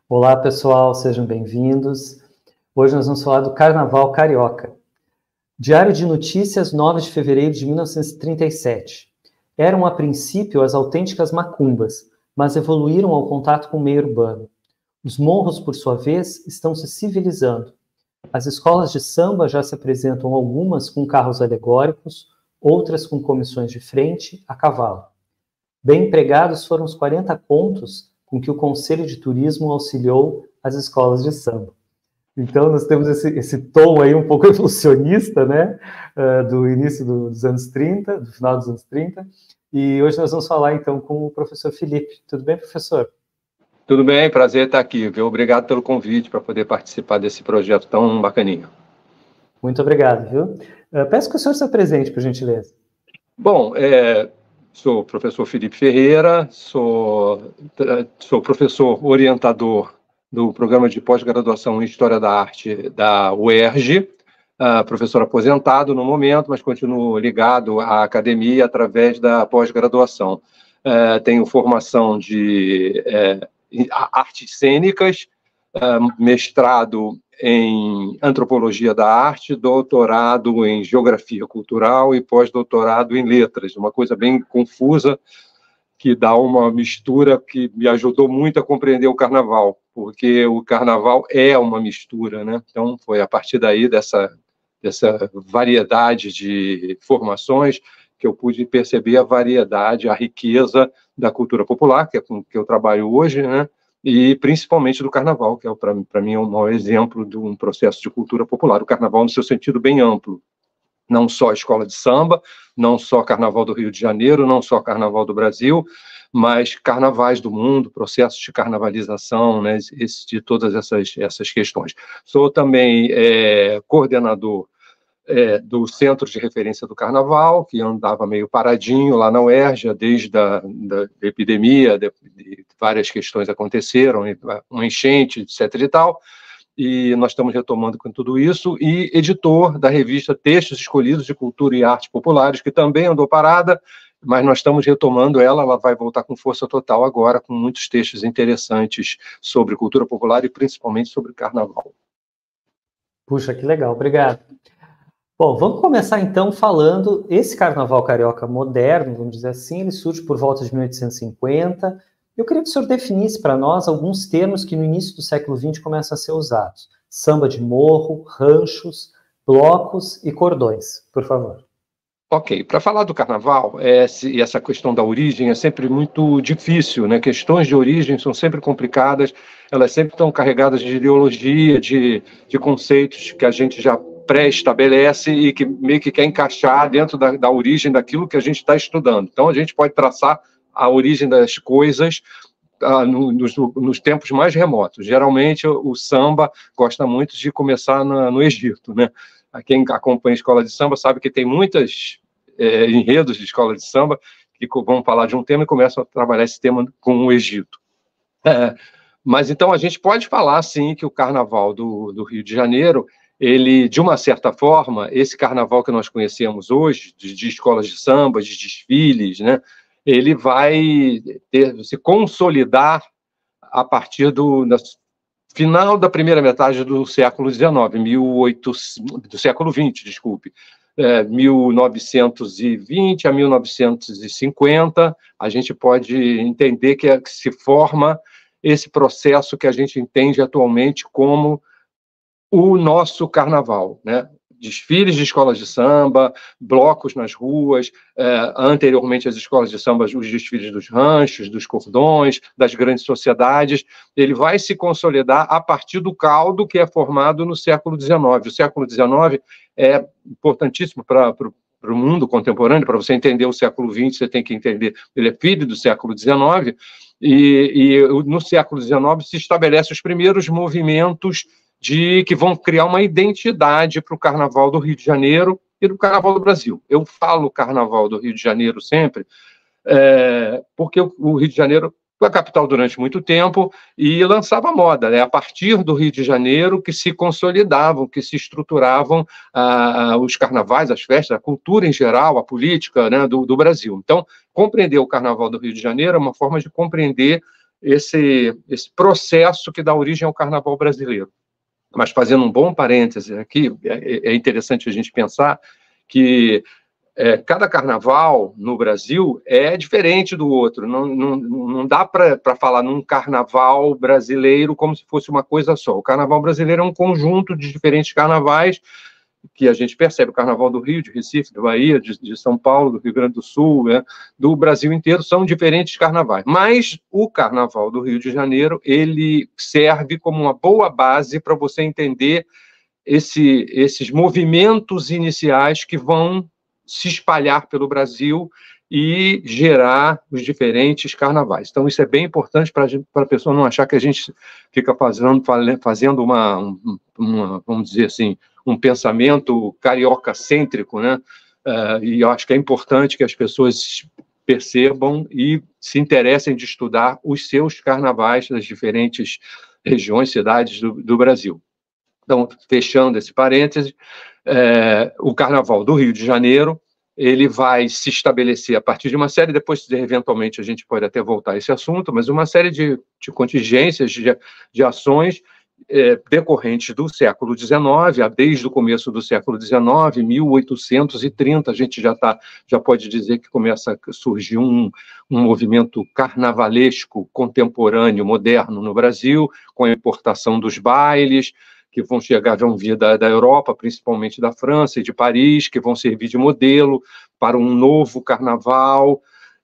Olá, pessoal, sejam bem-vindos. Hoje nós vamos falar do Carnaval Carioca. Diário de Notícias, 9 de fevereiro de 1937. Eram, a princípio, as autênticas macumbas, mas evoluíram ao contato com o meio urbano. Os morros, por sua vez, estão se civilizando. As escolas de samba já se apresentam algumas com carros alegóricos, outras com comissões de frente, a cavalo. Bem empregados foram os 40 contos com que o Conselho de Turismo auxiliou as escolas de samba. Então, nós temos esse tom aí um pouco evolucionista, né, do início dos anos 30, do final dos anos 30, e hoje nós vamos falar, então, com o professor Felipe. Tudo bem, professor? Tudo bem, prazer estar aqui, viu? Obrigado pelo convite para poder participar desse projeto tão bacaninho. Muito obrigado, viu? Peço que o senhor se apresente, por gentileza. Bom, sou o professor Felipe Ferreira, sou professor orientador do programa de pós-graduação em História da Arte da UERJ, professor aposentado no momento, mas continuo ligado à academia através da pós-graduação. Tenho formação de artes cênicas, mestrado em Antropologia da Arte, doutorado em Geografia Cultural e pós-doutorado em Letras, uma coisa bem confusa, que dá uma mistura que me ajudou muito a compreender o Carnaval, porque o Carnaval é uma mistura, né? Então, foi a partir daí, dessa variedade de formações, que eu pude perceber a variedade, a riqueza da cultura popular, que é com que eu trabalho hoje, né? E principalmente do Carnaval, que é, para mim, o maior exemplo de um processo de cultura popular. O Carnaval no seu sentido bem amplo. Não só a escola de samba, não só Carnaval do Rio de Janeiro, não só Carnaval do Brasil, mas carnavais do mundo, processos de carnavalização, né, de todas essas questões. Sou também coordenador do Centro de Referência do Carnaval, que andava meio paradinho lá na UERJ, desde da epidemia, de várias questões aconteceram, uma enchente, etc. e tal, e nós estamos retomando com tudo isso, e editor da revista Textos Escolhidos de Cultura e Arte Populares, que também andou parada, mas nós estamos retomando ela vai voltar com força total agora, com muitos textos interessantes sobre cultura popular e principalmente sobre carnaval. Puxa, que legal, obrigado. Bom, vamos começar então falando, esse Carnaval Carioca moderno, vamos dizer assim, ele surge por volta de 1850. Eu queria que o senhor definisse para nós alguns termos que no início do século XX começam a ser usados. Samba de morro, ranchos, blocos e cordões, por favor. Ok, para falar do Carnaval, essa questão da origem é sempre muito difícil, né? Questões de origem são sempre complicadas, elas sempre estão carregadas de ideologia, de conceitos que a gente já pré-estabelece e que meio que quer encaixar dentro da origem daquilo que a gente está estudando. Então, a gente pode traçar a origem das coisas nos tempos mais remotos. Geralmente, o samba gosta muito de começar no Egito, né? Quem acompanha a escola de samba sabe que tem muitos enredos de escola de samba que vão falar de um tema e começam a trabalhar esse tema com o Egito. Mas, então, a gente pode falar, sim, que o Carnaval do Rio de Janeiro, ele, de uma certa forma, esse Carnaval que nós conhecemos hoje, de escolas de samba, de desfiles, né, ele vai se consolidar a partir do final da primeira metade do século XIX, do século XX, desculpe, 1920 a 1950, a gente pode entender que se forma esse processo que a gente entende atualmente como o nosso Carnaval, né? Desfiles de escolas de samba, blocos nas ruas, anteriormente as escolas de samba, os desfiles dos ranchos, dos cordões, das grandes sociedades, ele vai se consolidar a partir do caldo que é formado no século XIX. O século XIX é importantíssimo para o mundo contemporâneo. Para você entender o século XX, você tem que entender, ele é filho do século XIX, e no século XIX se estabelecem os primeiros movimentos que vão criar uma identidade para o Carnaval do Rio de Janeiro e do Carnaval do Brasil. Eu falo Carnaval do Rio de Janeiro sempre, porque o Rio de Janeiro foi a capital durante muito tempo e lançava moda, né? A partir do Rio de Janeiro que se consolidavam, que se estruturavam os carnavais, as festas, a cultura em geral, a política, né, do Brasil. Então, compreender o Carnaval do Rio de Janeiro é uma forma de compreender esse processo que dá origem ao carnaval brasileiro. Mas fazendo um bom parêntese aqui, é interessante a gente pensar que cada carnaval no Brasil é diferente do outro. Não dá para falar num carnaval brasileiro como se fosse uma coisa só. O carnaval brasileiro é um conjunto de diferentes carnavais que a gente percebe. O carnaval do Rio, de Recife, da Bahia, de São Paulo, do Rio Grande do Sul, do Brasil inteiro, são diferentes carnavais. Mas o carnaval do Rio de Janeiro, ele serve como uma boa base para você entender esses movimentos iniciais que vão se espalhar pelo Brasil e gerar os diferentes carnavais. Então, isso é bem importante para a pessoa não achar que a gente fica fazendo vamos dizer assim, um pensamento carioca-cêntrico, né? E eu acho que é importante que as pessoas percebam e se interessem de estudar os seus carnavais das diferentes regiões, cidades do Brasil. Então, fechando esse parêntese, o Carnaval do Rio de Janeiro, ele vai se estabelecer a partir de uma série, depois, eventualmente, a gente pode até voltar a esse assunto, mas uma série de contingências, de ações decorrentes do século XIX, desde o começo do século XIX, 1830, a gente já pode dizer que começa a surgir um movimento carnavalesco contemporâneo, moderno no Brasil, com a importação dos bailes, que vão vir da Europa, principalmente da França e de Paris, que vão servir de modelo para um novo carnaval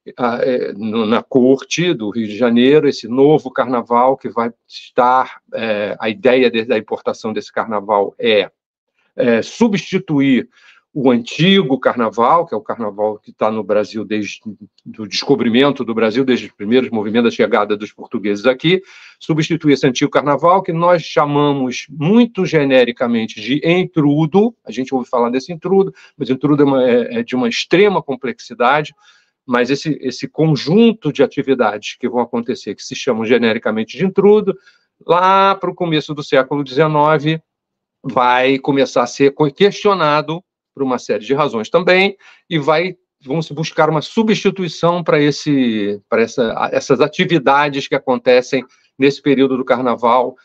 na corte do Rio de Janeiro, esse novo carnaval que vai estar... a ideia da importação desse carnaval é substituir o antigo carnaval, que é o carnaval que está no Brasil desde o descobrimento do Brasil, desde os primeiros movimentos da chegada dos portugueses aqui, substituir esse antigo carnaval, que nós chamamos muito genericamente de entrudo. A gente ouve falar desse entrudo, mas entrudo é de uma extrema complexidade, mas esse conjunto de atividades que vão acontecer, que se chamam genericamente de entrudo, lá para o começo do século XIX, vai começar a ser questionado por uma série de razões também, e vão se buscar uma substituição para essas atividades que acontecem nesse período do Carnaval,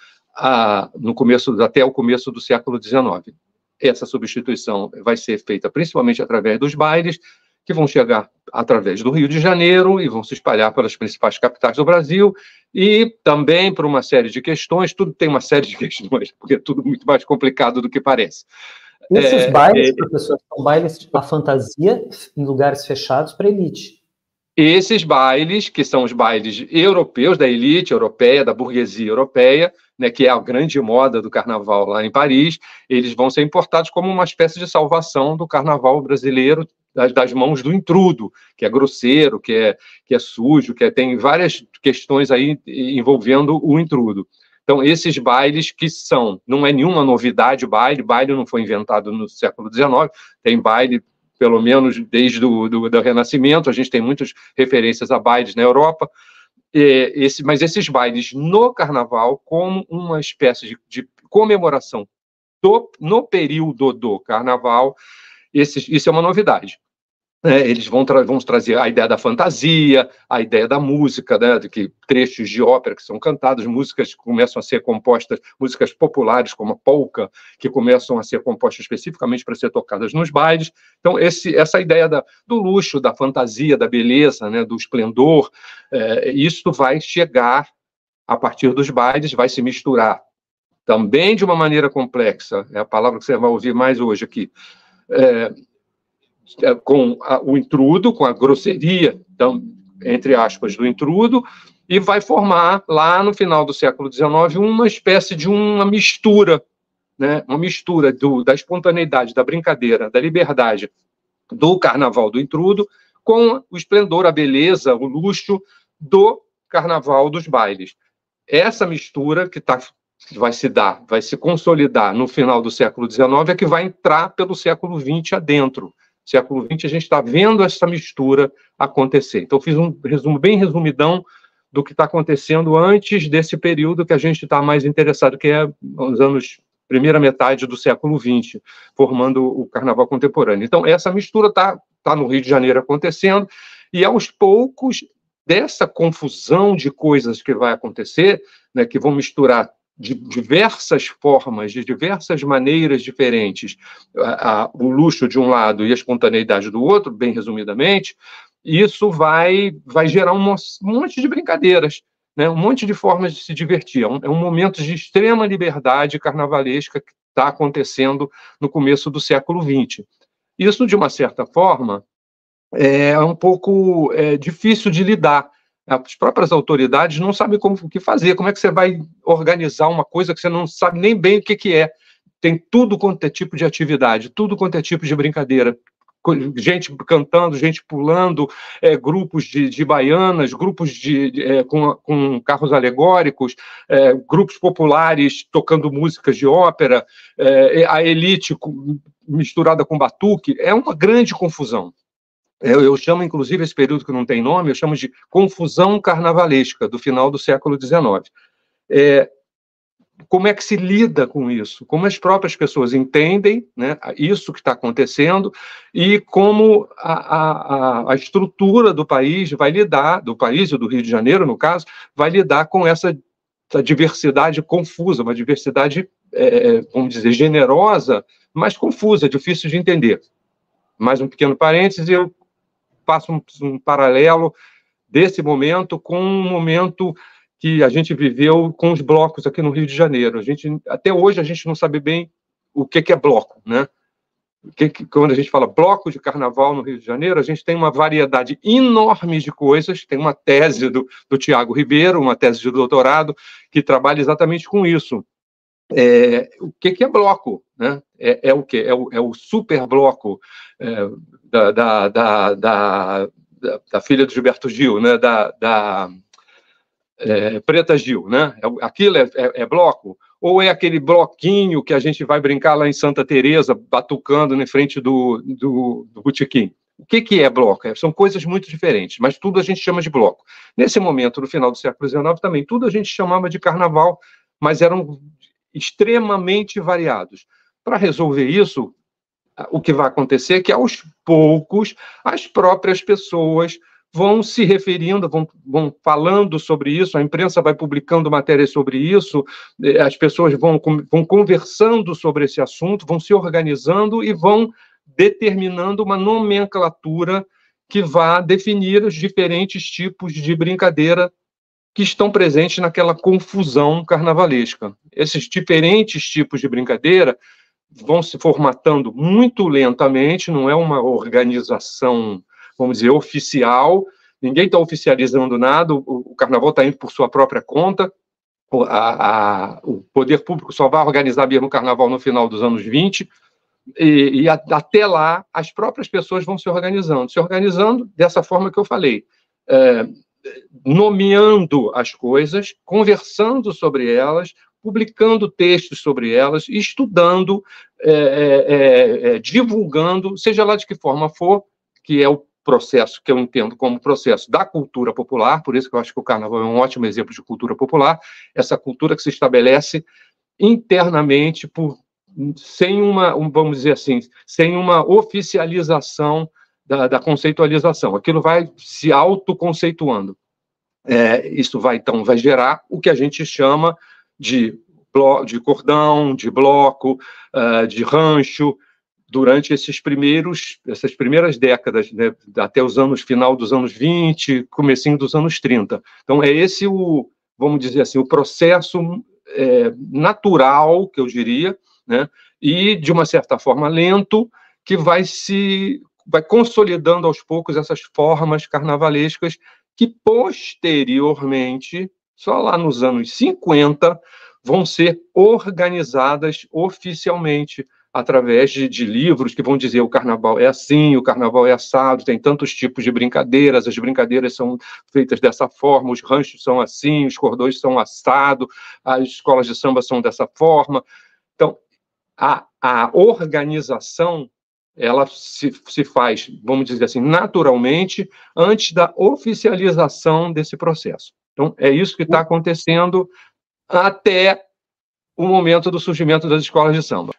até o começo do século XIX. Essa substituição vai ser feita principalmente através dos bailes, que vão chegar através do Rio de Janeiro e vão se espalhar pelas principais capitais do Brasil, e também por uma série de questões. Tudo tem uma série de questões, porque é tudo muito mais complicado do que parece. Esses bailes, professor, são bailes à fantasia em lugares fechados para elite. Esses bailes, que são os bailes europeus, da elite europeia, da burguesia europeia, né, que é a grande moda do carnaval lá em Paris, eles vão ser importados como uma espécie de salvação do carnaval brasileiro das mãos do intrudo, que é grosseiro, que é sujo, tem várias questões aí envolvendo o intrudo. Então, esses bailes não é nenhuma novidade, baile não foi inventado no século XIX, tem baile, pelo menos desde do Renascimento, a gente tem muitas referências a bailes na Europa, mas esses bailes no Carnaval, como uma espécie de comemoração no período do Carnaval, isso é uma novidade. Eles vão trazer a ideia da fantasia, a ideia da música, né, de que trechos de ópera que são cantados, músicas que começam a ser compostas, músicas populares como a polca, que começam a ser compostas especificamente para ser tocadas nos bailes. Então, essa ideia do luxo, da fantasia, da beleza, né, do esplendor, isso vai chegar a partir dos bailes, vai se misturar também de uma maneira complexa, é a palavra que você vai ouvir mais hoje aqui, com o intrudo, com a grosseria, então, entre aspas, do intrudo, e vai formar, lá no final do século XIX, uma espécie de uma mistura, né? Uma mistura da espontaneidade, da brincadeira, da liberdade do carnaval do intrudo, com o esplendor, a beleza, o luxo do carnaval dos bailes. Essa mistura que vai se consolidar no final do século XIX, é que vai entrar pelo século XX adentro. Século XX, a gente está vendo essa mistura acontecer. Então, fiz um resumo bem resumidão do que está acontecendo antes desse período que a gente está mais interessado, que é os anos, primeira metade do século XX, formando o Carnaval contemporâneo. Então, essa mistura está no Rio de Janeiro acontecendo, e aos poucos dessa confusão de coisas que vai acontecer, né, que vão misturar de diversas formas, de diversas maneiras diferentes, o luxo de um lado e a espontaneidade do outro, bem resumidamente, isso vai gerar um monte de brincadeiras, né? Um monte de formas de se divertir. É um momento de extrema liberdade carnavalesca que está acontecendo no começo do século XX. Isso, de uma certa forma, é um pouco difícil de lidar. As próprias autoridades não sabem o que fazer. Como é que você vai organizar uma coisa que você não sabe nem bem o que é? Tem tudo quanto é tipo de atividade, tudo quanto é tipo de brincadeira. Gente cantando, gente pulando, grupos de baianas, grupos com carros alegóricos, grupos populares tocando músicas de ópera, a elite misturada com batuque. É uma grande confusão. Eu chamo, inclusive, esse período que não tem nome, eu chamo de confusão carnavalesca do final do século XIX. Como é que se lida com isso? Como as próprias pessoas entendem, né, isso que está acontecendo e como a estrutura do país vai lidar, do país e do Rio de Janeiro, no caso, vai lidar com essa diversidade confusa, uma diversidade, vamos dizer, generosa, mas confusa, difícil de entender. Mais um pequeno parêntese, eu faço um paralelo desse momento com um momento que a gente viveu com os blocos aqui no Rio de Janeiro. Até hoje a gente não sabe bem o que é bloco, né? Quando a gente fala bloco de carnaval no Rio de Janeiro, a gente tem uma variedade enorme de coisas. Tem uma tese do Tiago Ribeiro, uma tese de doutorado, que trabalha exatamente com isso. O que é bloco, né? É o quê? É o super bloco da filha do Gilberto Gil, né? Preta Gil, né? Aquilo é bloco? Ou é aquele bloquinho que a gente vai brincar lá em Santa Teresa, batucando na frente do botequim? O que é bloco? São coisas muito diferentes, mas tudo a gente chama de bloco. Nesse momento, no final do século XIX, também tudo a gente chamava de carnaval, mas eram extremamente variados. Para resolver isso, o que vai acontecer é que, aos poucos, as próprias pessoas vão se referindo, vão falando sobre isso, a imprensa vai publicando matérias sobre isso, as pessoas vão conversando sobre esse assunto, vão se organizando e vão determinando uma nomenclatura que vá definir os diferentes tipos de brincadeira que estão presentes naquela confusão carnavalesca. Esses diferentes tipos de brincadeira vão se formatando muito lentamente, não é uma organização, vamos dizer, oficial, ninguém está oficializando nada, o carnaval está indo por sua própria conta, o poder público só vai organizar mesmo o carnaval no final dos anos 20, e até lá as próprias pessoas vão se organizando dessa forma que eu falei, nomeando as coisas, conversando sobre elas, publicando textos sobre elas, estudando, divulgando, seja lá de que forma for, que é o processo que eu entendo como processo da cultura popular, por isso que eu acho que o carnaval é um ótimo exemplo de cultura popular, essa cultura que se estabelece internamente sem vamos dizer assim, sem uma oficialização da conceitualização. Aquilo vai se autoconceituando. Isso vai gerar o que a gente chama de cordão, de bloco, de rancho, durante essas primeiras décadas, né, até final dos anos 20, comecinho dos anos 30. Então, é esse vamos dizer assim, o processo natural, que eu diria, né, e, de uma certa forma, lento, que vai consolidando aos poucos essas formas carnavalescas que, posteriormente, só lá nos anos 50, vão ser organizadas oficialmente através de livros que vão dizer o carnaval é assim, o carnaval é assado, tem tantos tipos de brincadeiras, as brincadeiras são feitas dessa forma, os ranchos são assim, os cordões são assado, as escolas de samba são dessa forma. Então, a organização, ela se faz, vamos dizer assim, naturalmente, antes da oficialização desse processo. Então, é isso que está acontecendo até o momento do surgimento das escolas de samba.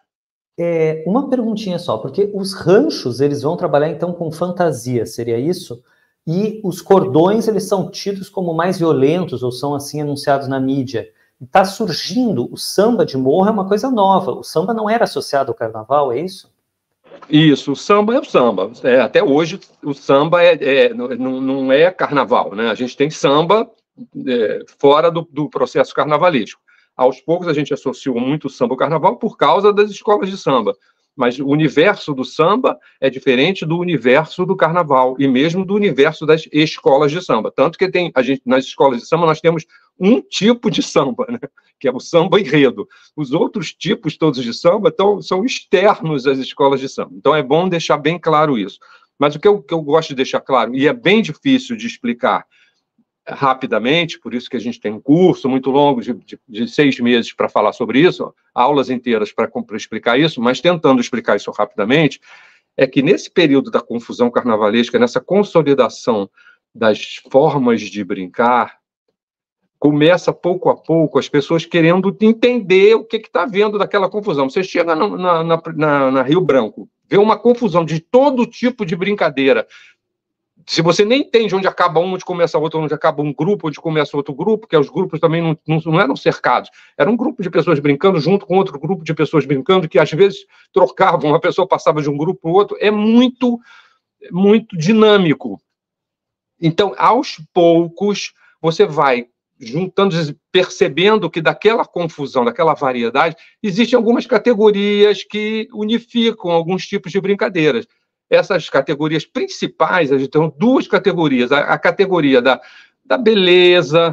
Uma perguntinha só, porque os ranchos, eles vão trabalhar, então, com fantasia, seria isso? e os cordões, eles são tidos como mais violentos, ou são assim anunciados na mídia. Está surgindo, o samba de morro é uma coisa nova, o samba não era associado ao carnaval, é isso? Isso, o samba é o samba. Até hoje, o samba não é carnaval, né? A gente tem samba fora do processo carnavalístico. Aos poucos, a gente associou muito o samba ao carnaval por causa das escolas de samba. Mas o universo do samba é diferente do universo do carnaval e mesmo do universo das escolas de samba. Tanto que nas escolas de samba nós temos um tipo de samba, né? Que é o samba enredo. Os outros tipos todos de samba são externos às escolas de samba. Então é bom deixar bem claro isso. Mas o que eu gosto de deixar claro, e é bem difícil de explicar rapidamente, por isso que a gente tem um curso muito longo de 6 meses para falar sobre isso, aulas inteiras para explicar isso, mas tentando explicar isso rapidamente, é que nesse período da confusão carnavalesca, nessa consolidação das formas de brincar, começa pouco a pouco as pessoas querendo entender o que está havendo daquela confusão. Você chega na Rio Branco, vê uma confusão de todo tipo de brincadeira. Se você nem entende onde acaba um, onde começa outro, onde acaba um grupo, onde começa outro grupo, que os grupos também não eram cercados. Era um grupo de pessoas brincando junto com outro grupo de pessoas brincando, que às vezes trocavam, uma pessoa passava de um grupo para o outro. É muito, muito dinâmico. Então, aos poucos, você vai juntando, percebendo que daquela confusão, daquela variedade, existem algumas categorias que unificam alguns tipos de brincadeiras. Essas categorias principais, a gente tem 2 categorias, a categoria da beleza,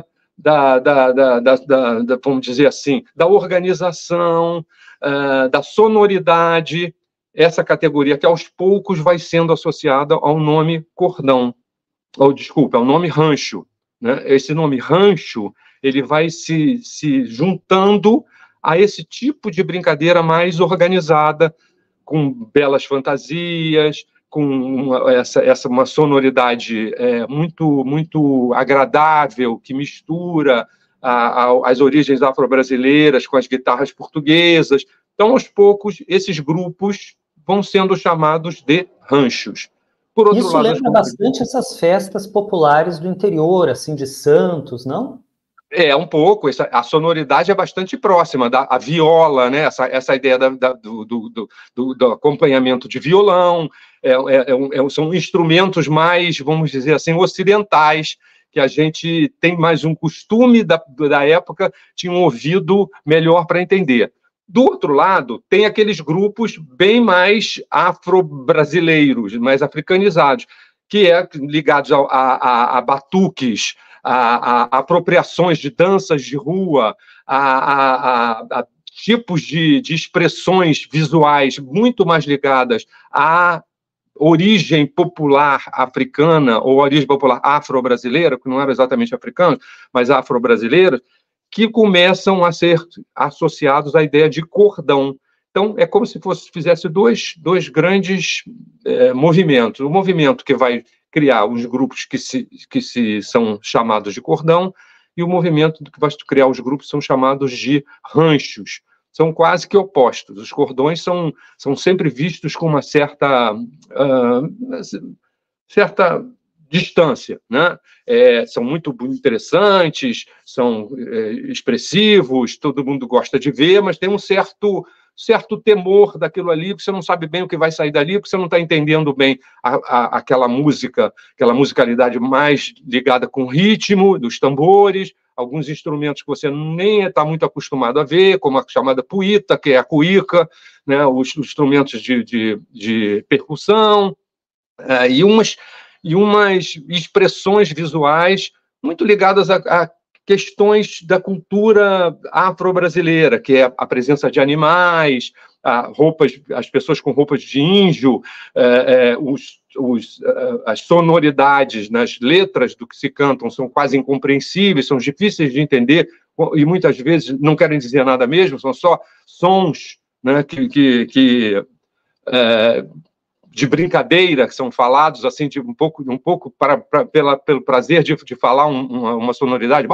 vamos dizer assim, da organização, da sonoridade, essa categoria que aos poucos vai sendo associada ao nome cordão, ao nome rancho, né? Esse nome rancho, ele vai se juntando a esse tipo de brincadeira mais organizada, com belas fantasias, com uma sonoridade muito, muito agradável, que mistura as origens afro-brasileiras com as guitarras portuguesas. Então, aos poucos, esses grupos vão sendo chamados de ranchos. Por outro Isso lado, lembra bastante essas festas populares do interior, assim, de Santos, não? Um pouco, a sonoridade é bastante próxima a viola, né? Essa ideia do acompanhamento de violão, são instrumentos mais, vamos dizer assim, ocidentais, que a gente tem mais um costume da época, tinha um ouvido melhor para entender. Do outro lado, tem aqueles grupos bem mais afro-brasileiros, mais africanizados, que ligados a batuques, a apropriações de danças de rua, a tipos de expressões visuais muito mais ligadas à origem popular africana ou origem popular afro-brasileira, que não era exatamente africano, mas afro-brasileira, que começam a ser associados à ideia de cordão. Então, é como se fizesse dois grandes movimentos. O movimento que vai criar os grupos que são chamados de cordão e o movimento que vai criar os grupos são chamados de ranchos. São quase que opostos. Os cordões são sempre vistos com uma certa distância, né? São muito interessantes, são expressivos, todo mundo gosta de ver, mas tem um certo temor daquilo ali, porque você não sabe bem o que vai sair dali, porque você não está entendendo bem aquela musicalidade mais ligada com o ritmo dos tambores, alguns instrumentos que você nem está muito acostumado a ver, como a chamada puíta, que é a cuíca, né? Os instrumentos de percussão, e umas expressões visuais muito ligadas a questões da cultura afro-brasileira, que é a presença de animais, as pessoas com roupas de índio, as sonoridades nas letras do que se cantam são quase incompreensíveis, são difíceis de entender e muitas vezes não querem dizer nada mesmo, são só sons, né, de brincadeira, que são falados assim, um pouco pelo prazer de falar uma sonoridade,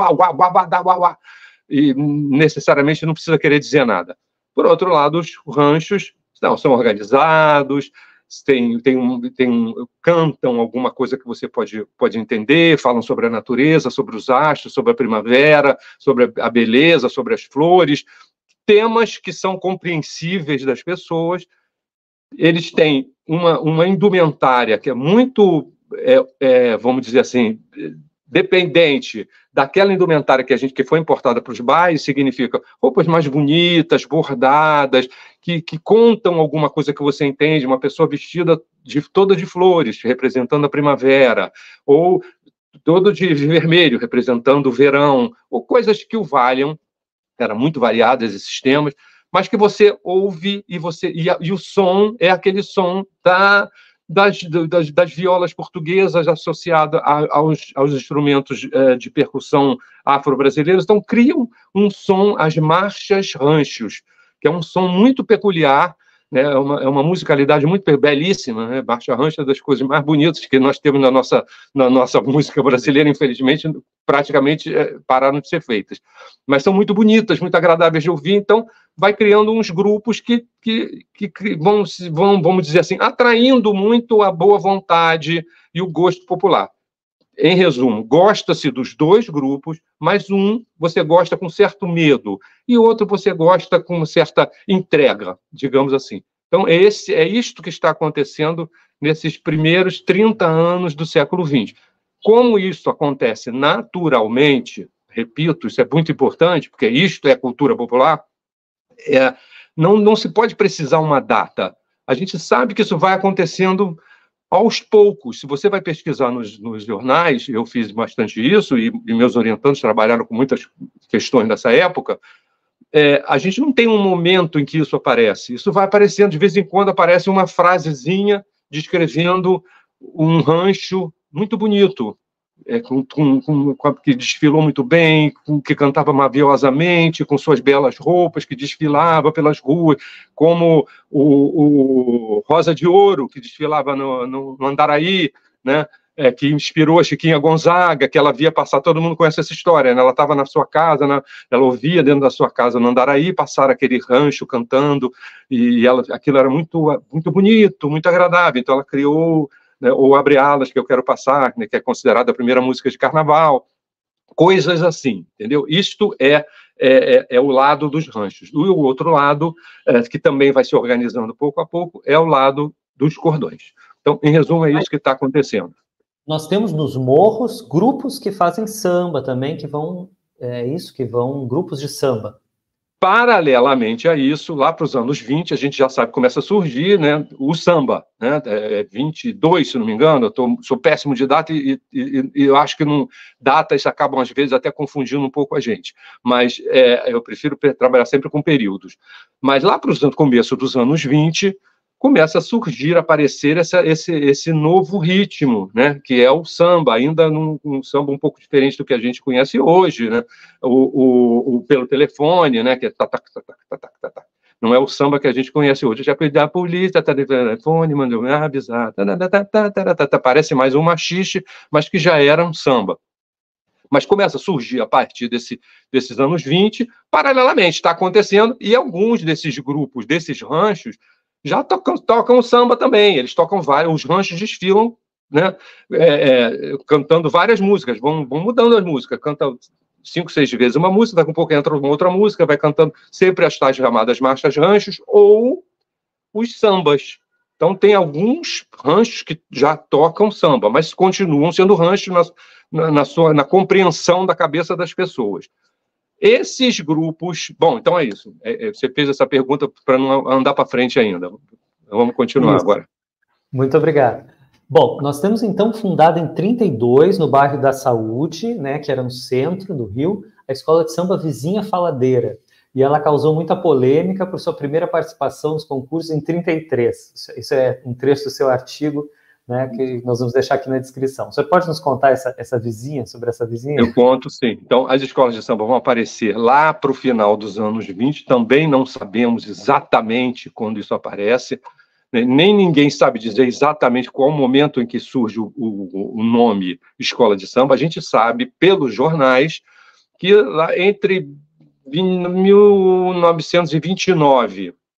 e necessariamente não precisa querer dizer nada. Por outro lado, os ranchos são organizados, cantam alguma coisa que você pode entender, falam sobre a natureza, sobre os astros, sobre a primavera, sobre a beleza, sobre as flores, temas que são compreensíveis das pessoas. Eles têm uma indumentária que é muito, vamos dizer assim, dependente daquela indumentária que foi importada para os bailes, significa roupas mais bonitas, bordadas, que contam alguma coisa que você entende, uma pessoa vestida toda de flores, representando a primavera, ou todo de vermelho, representando o verão, ou coisas que o valham. Eram muito variadas esses temas, mas que você ouve e o som é aquele som das violas portuguesas associado aos instrumentos de percussão afro-brasileiros. Então, criam um som, as marchas ranchos, que é um som muito peculiar, né? É uma musicalidade muito belíssima, né? Marcha rancho é das coisas mais bonitas que nós temos na nossa música brasileira, infelizmente, praticamente pararam de ser feitas. Mas são muito bonitas, muito agradáveis de ouvir, então vai criando uns grupos que vão, vamos dizer assim, atraindo muito a boa vontade e o gosto popular. Em resumo, gosta-se dos dois grupos, mas um você gosta com certo medo e outro você gosta com certa entrega, digamos assim. Então, é isto que está acontecendo nesses primeiros 30 anos do século XX. Como isso acontece naturalmente, repito, isso é muito importante, porque isto é cultura popular, não se pode precisar uma data. A gente sabe que isso vai acontecendo aos poucos. Se você vai pesquisar nos jornais, eu fiz bastante isso, e meus orientandos trabalharam com muitas questões dessa época, a gente não tem um momento em que isso aparece. Isso vai aparecendo, de vez em quando aparece uma frasezinha descrevendo um rancho muito bonito, que desfilou muito bem, que cantava maviosamente, com suas belas roupas, que desfilava pelas ruas, como o Rosa de Ouro, que desfilava no Andaraí, né? Que inspirou a Chiquinha Gonzaga, que ela via passar, todo mundo conhece essa história, né? Ela estava na sua casa, ela ouvia dentro da sua casa no Andaraí passar aquele rancho cantando, e aquilo era muito, muito bonito, muito agradável, então ela criou, né, ou Abre Alas, que eu quero passar, né, que é considerada a primeira música de carnaval, coisas assim, entendeu? Isto é o lado dos ranchos. E o outro lado, que também vai se organizando pouco a pouco, é o lado dos cordões. Então, em resumo, é isso que está acontecendo. Nós temos nos morros grupos que fazem samba também, que vão grupos de samba. Paralelamente a isso, lá para os anos 20, a gente já sabe que começa a surgir, né, o samba, né, 22, se não me engano, sou péssimo de data e eu acho que datas acabam, às vezes, até confundindo um pouco a gente, mas eu prefiro trabalhar sempre com períodos. Mas lá para o começo dos anos 20, começa a surgir, a aparecer esse novo ritmo, né, que é o samba, ainda um samba um pouco diferente do que a gente conhece hoje, né, pelo telefone, né, que é não é o samba que a gente conhece hoje. Já pedi a polícia, tá no telefone, mandou me avisar, parece mais um machixe, mas que já era um samba. Mas começa a surgir a partir desses anos 20, paralelamente, está acontecendo, e alguns desses grupos, desses ranchos, já tocam samba também, eles tocam os ranchos desfilam, né, cantando várias músicas, vão mudando as músicas, canta 5, 6 vezes uma música, daqui a pouco entra uma outra música, vai cantando sempre as tais chamadas marchas ranchos, ou os sambas. Então tem alguns ranchos que já tocam samba, mas continuam sendo ranchos na compreensão da cabeça das pessoas. Esses grupos... Bom, então é isso. Você fez essa pergunta para não andar para frente ainda. Vamos continuar agora. Muito obrigado. Bom, nós temos então fundada em 32, no bairro da Saúde, né, que era no centro do Rio, a escola de samba Vizinha Faladeira. E ela causou muita polêmica por sua primeira participação nos concursos em 33. Isso é um trecho do seu artigo, né, que nós vamos deixar aqui na descrição. Você pode nos contar sobre essa vizinha? Eu conto, sim. Então, as escolas de samba vão aparecer lá para o final dos anos 20, também não sabemos exatamente quando isso aparece, nem ninguém sabe dizer exatamente qual o momento em que surge o nome Escola de Samba. A gente sabe, pelos jornais, que lá entre 1929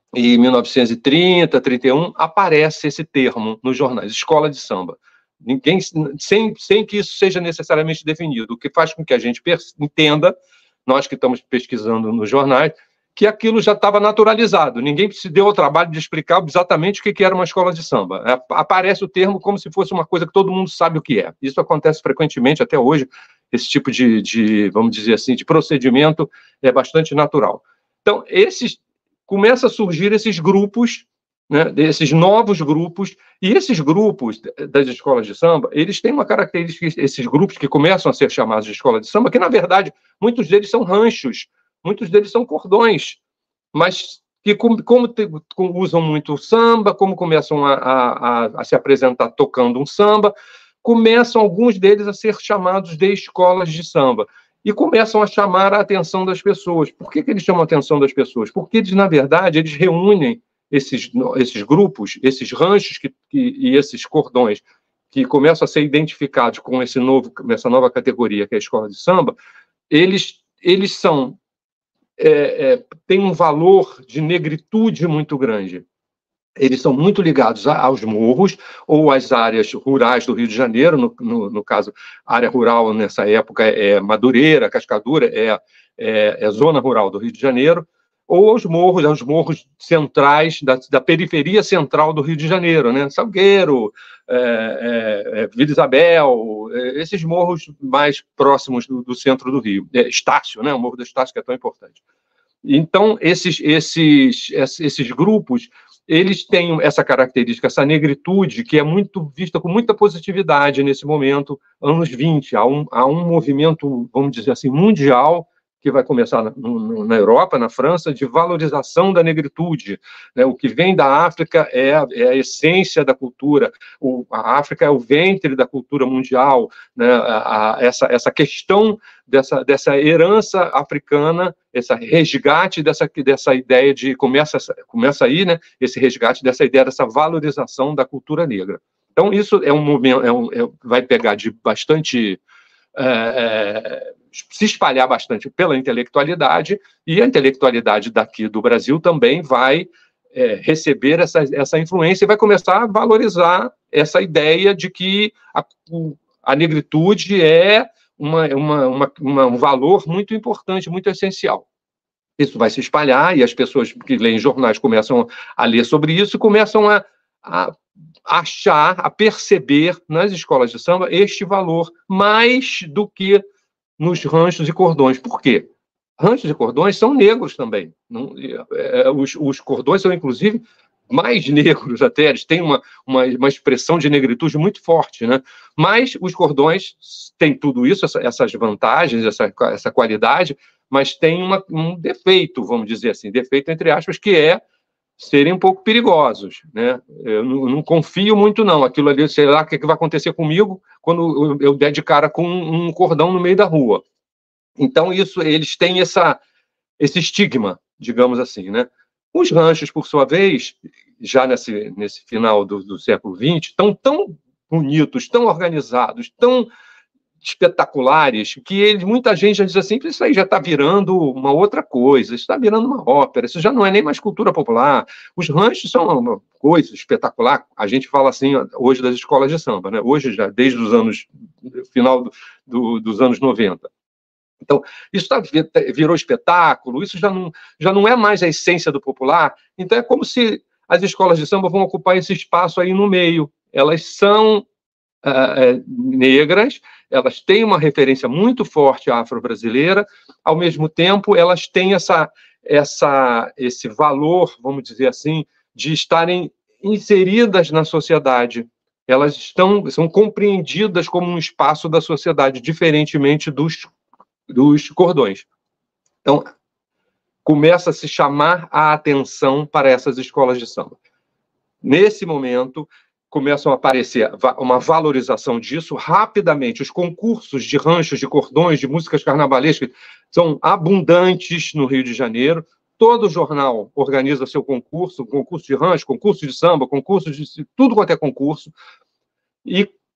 e 1930, 31, aparece esse termo nos jornais, escola de samba. Ninguém, sem que isso seja necessariamente definido, o que faz com que a gente entenda, nós que estamos pesquisando nos jornais, que aquilo já estava naturalizado. Ninguém se deu ao trabalho de explicar exatamente o que era uma escola de samba. Aparece o termo como se fosse uma coisa que todo mundo sabe o que é. Isso acontece frequentemente até hoje. Esse tipo vamos dizer assim, de procedimento é bastante natural. Então, começa a surgir esses grupos, né, esses novos grupos, e esses grupos das escolas de samba, eles têm uma característica, esses grupos que começam a ser chamados de escola de samba, que, na verdade, muitos deles são ranchos, muitos deles são cordões, mas que, como usam muito o samba, como começam a se apresentar tocando um samba, começam alguns deles a ser chamados de escolas de samba. E começam a chamar a atenção das pessoas. Por que eles chamam a atenção das pessoas? Porque eles, na verdade, eles reúnem esses grupos, esses ranchos e esses cordões que começam a ser identificados com essa nova categoria, que é a escola de samba, eles têm um valor de negritude muito grande. Eles são muito ligados aos morros ou às áreas rurais do Rio de Janeiro, no caso, a área rural nessa época é Madureira, Cascadura, é zona rural do Rio de Janeiro, ou aos morros centrais, da periferia central do Rio de Janeiro, né? Salgueiro, Vila Isabel, esses morros mais próximos do centro do Rio. Estácio, né? O Morro do Estácio, que é tão importante. Então, esses grupos, eles têm essa característica, essa negritude, que é muito vista com muita positividade nesse momento, anos 20. Há um movimento, vamos dizer assim, mundial, que vai começar na Europa, na França, de valorização da negritude, né? O que vem da África é a essência da cultura, a África é o ventre da cultura mundial, né? Essa questão dessa herança africana, esse resgate dessa ideia de... Começa aí, né? Esse resgate dessa ideia, dessa valorização da cultura negra. Então, isso é um movimento, vai pegar de bastante... se espalhar bastante pela intelectualidade, e a intelectualidade daqui do Brasil também vai receber essa influência e vai começar a valorizar essa ideia de que a negritude é um valor muito importante, muito essencial. Isso vai se espalhar e as pessoas que leem jornais começam a ler sobre isso e começam a achar, a perceber nas escolas de samba este valor mais do que nos ranchos e cordões. Por quê? Ranchos e cordões são negros também. Os cordões são, inclusive, mais negros até, eles têm uma expressão de negritude muito forte, né? Mas os cordões têm tudo isso, essas vantagens, essa qualidade, mas tem um defeito, vamos dizer assim, defeito entre aspas, que é serem um pouco perigosos, né? Eu não confio muito, não. Aquilo ali, sei lá o que vai acontecer comigo quando eu der de cara com um cordão no meio da rua. Então, eles têm esse estigma, digamos assim, né? Os ranchos, por sua vez, já nesse final do século XX, estão tão bonitos, tão organizados, tão espetaculares, que muita gente já diz assim, isso aí já está virando uma outra coisa, isso está virando uma ópera, isso já não é nem mais cultura popular. Os ranchos são uma coisa espetacular. A gente fala assim hoje das escolas de samba, né? Hoje, já desde final dos anos 90. Então, isso virou espetáculo, isso já não é mais a essência do popular. Então, é como se as escolas de samba vão ocupar esse espaço aí no meio. Elas são negras, elas têm uma referência muito forte afro-brasileira, ao mesmo tempo elas têm esse valor, vamos dizer assim, de estarem inseridas na sociedade. Elas são compreendidas como um espaço da sociedade, diferentemente dos cordões. Então, começa a se chamar a atenção para essas escolas de samba. Nesse momento, começam a aparecer uma valorização disso rapidamente. Os concursos de ranchos, de cordões, de músicas carnavalescas são abundantes no Rio de Janeiro. Todo jornal organiza seu concurso de rancho, concurso de samba, concurso de tudo quanto é concurso. E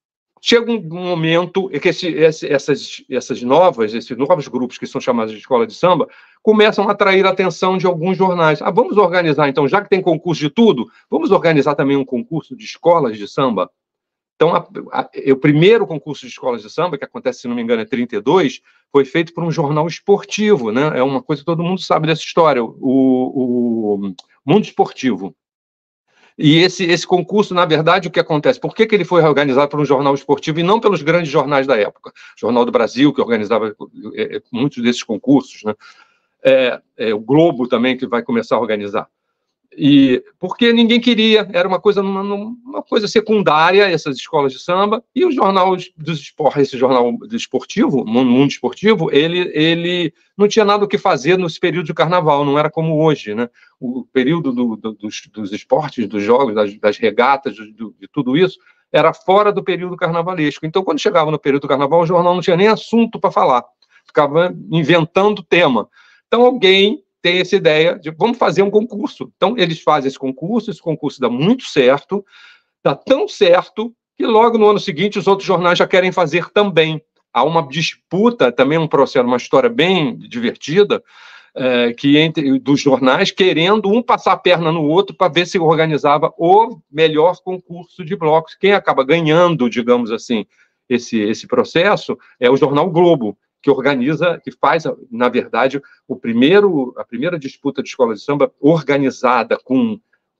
chega um momento em que esses novos grupos, que são chamados de escola de samba, começam a atrair a atenção de alguns jornais. Vamos organizar, então, já que tem concurso de tudo, vamos organizar também um concurso de escolas de samba? Então, o primeiro concurso de escolas de samba, que acontece, se não me engano, em 32, foi feito por um jornal esportivo, né? É uma coisa que todo mundo sabe dessa história, o Mundo Esportivo. E esse concurso, na verdade, o que acontece? Por que ele foi organizado por um jornal esportivo e não pelos grandes jornais da época? O Jornal do Brasil, que organizava muitos desses concursos, né? O Globo também, que vai começar a organizar. E porque ninguém queria, era uma coisa secundária, essas escolas de samba, e o jornal dos esportes, esse jornal esportivo, Mundo Esportivo, ele não tinha nada o que fazer nesse período de carnaval, não era como hoje, né? O período dos esportes, dos jogos, das regatas, de tudo isso, era fora do período carnavalesco. Então, quando chegava no período do carnaval, o jornal não tinha nem assunto para falar, ficava inventando tema. Então, alguém tem essa ideia de vamos fazer um concurso. Então, eles fazem esse concurso dá muito certo, dá tão certo que logo no ano seguinte os outros jornais já querem fazer também. Há uma disputa, também um processo, uma história bem divertida, dos jornais querendo um passar a perna no outro para ver se organizava o melhor concurso de blocos. Quem acaba ganhando, digamos assim, esse processo é o jornal Globo, que organiza, que faz, na verdade, a primeira disputa de escola de samba organizada com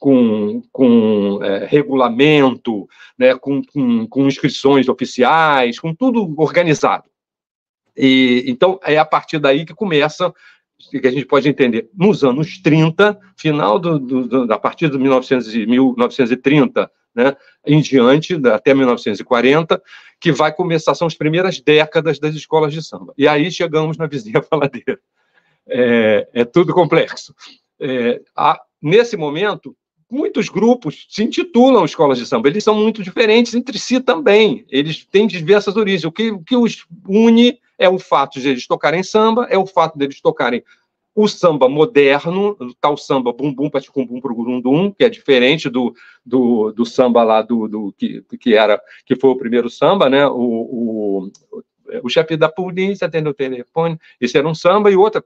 regulamento, né, com inscrições oficiais, com tudo organizado. Então, é a partir daí que começa, que a gente pode entender, nos anos 30, a partir de 1930, né, em diante, até 1940, que vai começar, são as primeiras décadas das escolas de samba. E aí chegamos na vizinha faladeira. É tudo complexo. Nesse momento, muitos grupos se intitulam escolas de samba, eles são muito diferentes entre si também, eles têm diversas origens. O que os une é o fato de eles tocarem samba, é o fato de eles tocarem o samba moderno, o tal samba bumbum, paticumbum, prugurundum, que é diferente do samba lá que foi o primeiro samba, né? O chefe da polícia tem no telefone, esse era um samba, e outro,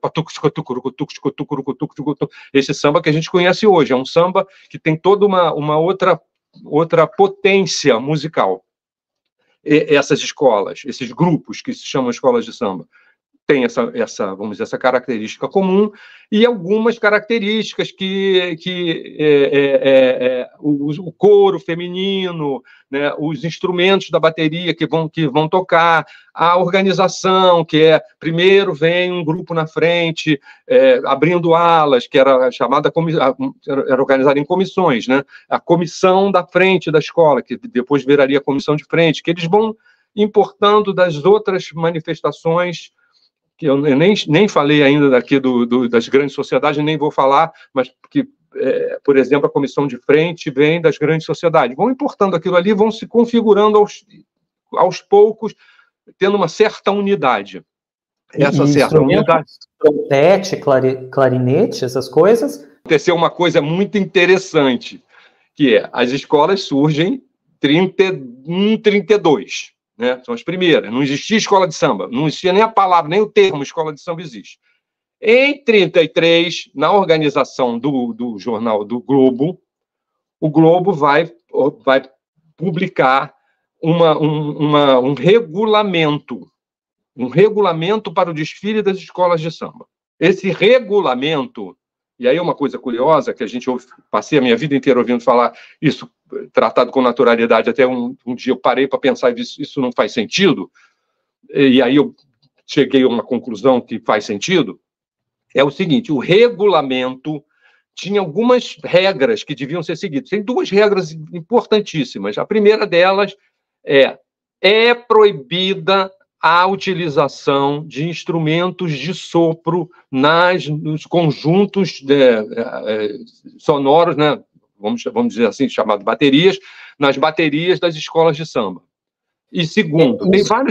esse samba que a gente conhece hoje, é um samba que tem toda uma outra potência musical. Essas escolas, esses grupos que se chamam escolas de samba, tem vamos dizer, essa característica comum e algumas características o coro feminino, né, os instrumentos da bateria que vão tocar, a organização, que primeiro vem um grupo na frente, abrindo alas, que era chamada, era organizada em comissões, né, a comissão da frente da escola, que depois viraria a comissão de frente, que eles vão importando das outras manifestações, que eu nem falei ainda daqui das grandes sociedades, nem vou falar, mas que, por exemplo, a comissão de frente vem das grandes sociedades. Vão importando aquilo ali, vão se configurando aos poucos, tendo uma certa unidade. Essa certa unidade. Trompete, clarinete, essas coisas. Aconteceu uma coisa muito interessante, que as escolas surgem em 32. Né? São as primeiras. Não existia escola de samba, não existia nem a palavra, nem o termo escola de samba existe. Em 33, na organização do jornal do Globo, o Globo vai publicar um regulamento para o desfile das escolas de samba. Esse regulamento, e aí é uma coisa curiosa, que passei a minha vida inteira ouvindo falar isso, tratado com naturalidade, até um dia eu parei para pensar, isso não faz sentido, e aí eu cheguei a uma conclusão que faz sentido, é o seguinte: o regulamento tinha algumas regras que deviam ser seguidas. Tem duas regras importantíssimas. A primeira delas é proibida a utilização de instrumentos de sopro nos conjuntos sonoros, né? Vamos dizer assim, chamados baterias, nas baterias das escolas de samba. E segundo, tem vários...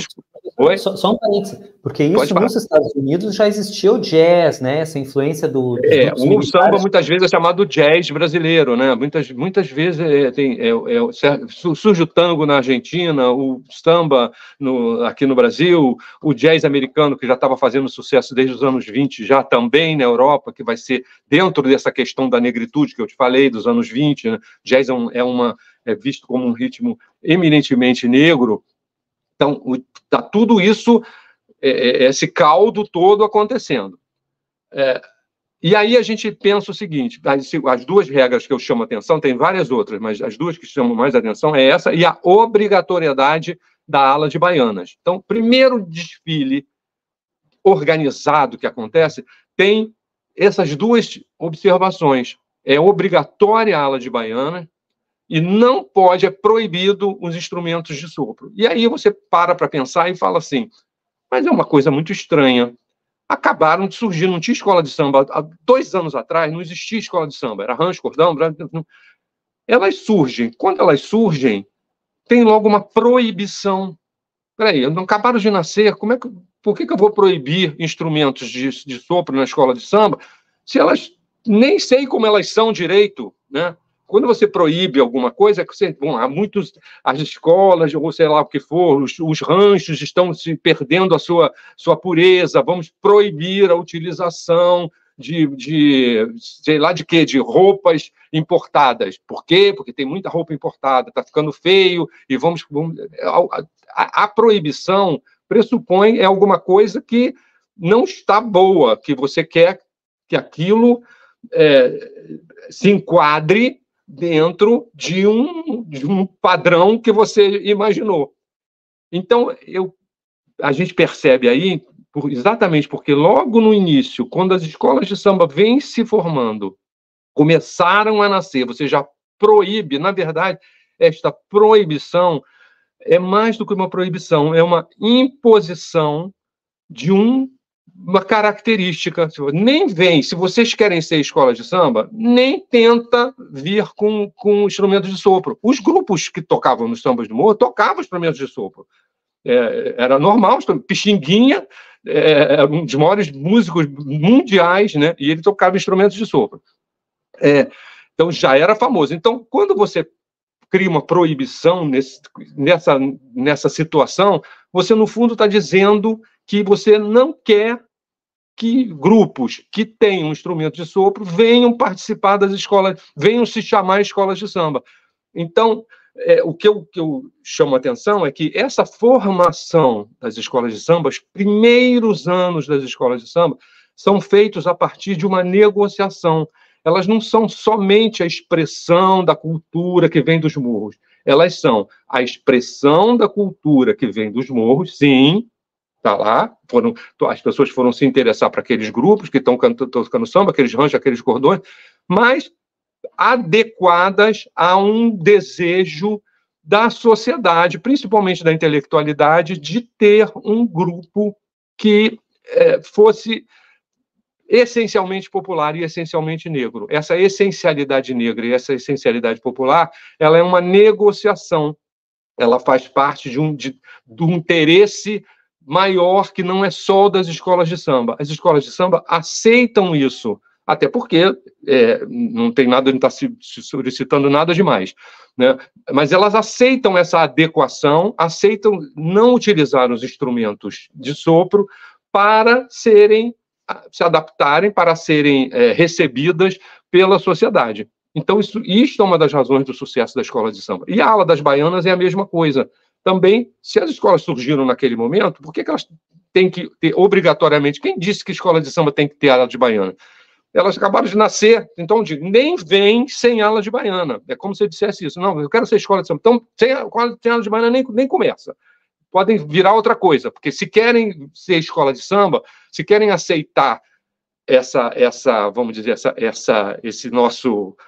Oi? Só um parênteses, porque isso nos Estados Unidos já existia o jazz, né? Essa influência dos grupos o militares. samba muitas vezes é chamado jazz brasileiro, né? Muitas vezes surge o tango na Argentina, o samba aqui no Brasil, o jazz americano, que já estava fazendo sucesso desde os anos 20, já também na Europa, que vai ser dentro dessa questão da negritude que eu te falei, dos anos 20, né? Jazz é visto como um ritmo eminentemente negro. Então, está tudo isso, esse caldo todo acontecendo. E aí a gente pensa o seguinte, as duas regras que eu chamo a atenção, tem várias outras, mas as duas que chamam mais a atenção é essa e a obrigatoriedade da ala de baianas. Então, primeiro desfile organizado que acontece tem essas duas observações. É obrigatória a ala de baiana, e não pode, é proibido os instrumentos de sopro. E aí você para pensar e fala assim, mas é uma coisa muito estranha. Acabaram de surgir, não tinha escola de samba. Há 2 anos atrás não existia escola de samba, era rancho, cordão. Elas surgem. Quando elas surgem, tem logo uma proibição. Peraí, não acabaram de nascer, por que eu vou proibir instrumentos de sopro na escola de samba se elas nem sei como elas são direito, né? Quando você proíbe alguma coisa, há as escolas, ou sei lá o que for, os ranchos estão se perdendo a sua pureza, vamos proibir a utilização sei lá de quê, de roupas importadas. Por quê? Porque tem muita roupa importada, está ficando feio, e a proibição pressupõe alguma coisa que não está boa, que você quer que aquilo se enquadre dentro de um padrão que você imaginou. Então, a gente percebe aí, exatamente porque logo no início, quando as escolas de samba vêm se formando, começaram a nascer, você já proíbe, na verdade, esta proibição é mais do que uma proibição, é uma imposição de uma característica. Nem vem, se vocês querem ser escola de samba, nem tenta vir com instrumentos de sopro. Os grupos que tocavam nos sambas do morro tocavam instrumentos de sopro. Era normal, Pixinguinha era um dos maiores músicos mundiais, né? E ele tocava instrumentos de sopro. Então já era famoso. Então, quando você cria uma proibição nessa situação, você, no fundo, está dizendo que você não quer que grupos que têm um instrumento de sopro venham participar das escolas, venham se chamar escolas de samba. Então, o que eu chamo a atenção é que essa formação das escolas de samba, os primeiros anos das escolas de samba, são feitos a partir de uma negociação. Elas não são somente a expressão da cultura que vem dos morros. Elas são a expressão da cultura que vem dos morros, sim, está lá. As pessoas foram se interessar para aqueles grupos que estão tocando samba, aqueles ranchos, aqueles cordões, mas adequadas a um desejo da sociedade, principalmente da intelectualidade, de ter um grupo que fosse essencialmente popular e essencialmente negro. Essa essencialidade negra e essa essencialidade popular, ela é uma negociação, ela faz parte de um interesse maior que não é só das escolas de samba. As escolas de samba aceitam isso, até porque não tem nada, não está se solicitando nada demais, né? Mas elas aceitam essa adequação, aceitam não utilizar os instrumentos de sopro para se adaptarem, para serem recebidas pela sociedade. Então, isso é uma das razões do sucesso da escola de samba. E a ala das baianas é a mesma coisa. Também, se as escolas surgiram naquele momento, por que elas têm que ter obrigatoriamente? Quem disse que escola de samba tem que ter ala de baiana? Elas acabaram de nascer, então nem vem sem ala de baiana. É como se eu dissesse isso. Não, eu quero ser escola de samba. Então, sem ala de baiana nem começa. Podem virar outra coisa, porque se querem ser escola de samba, se querem aceitar vamos dizer, esse nosso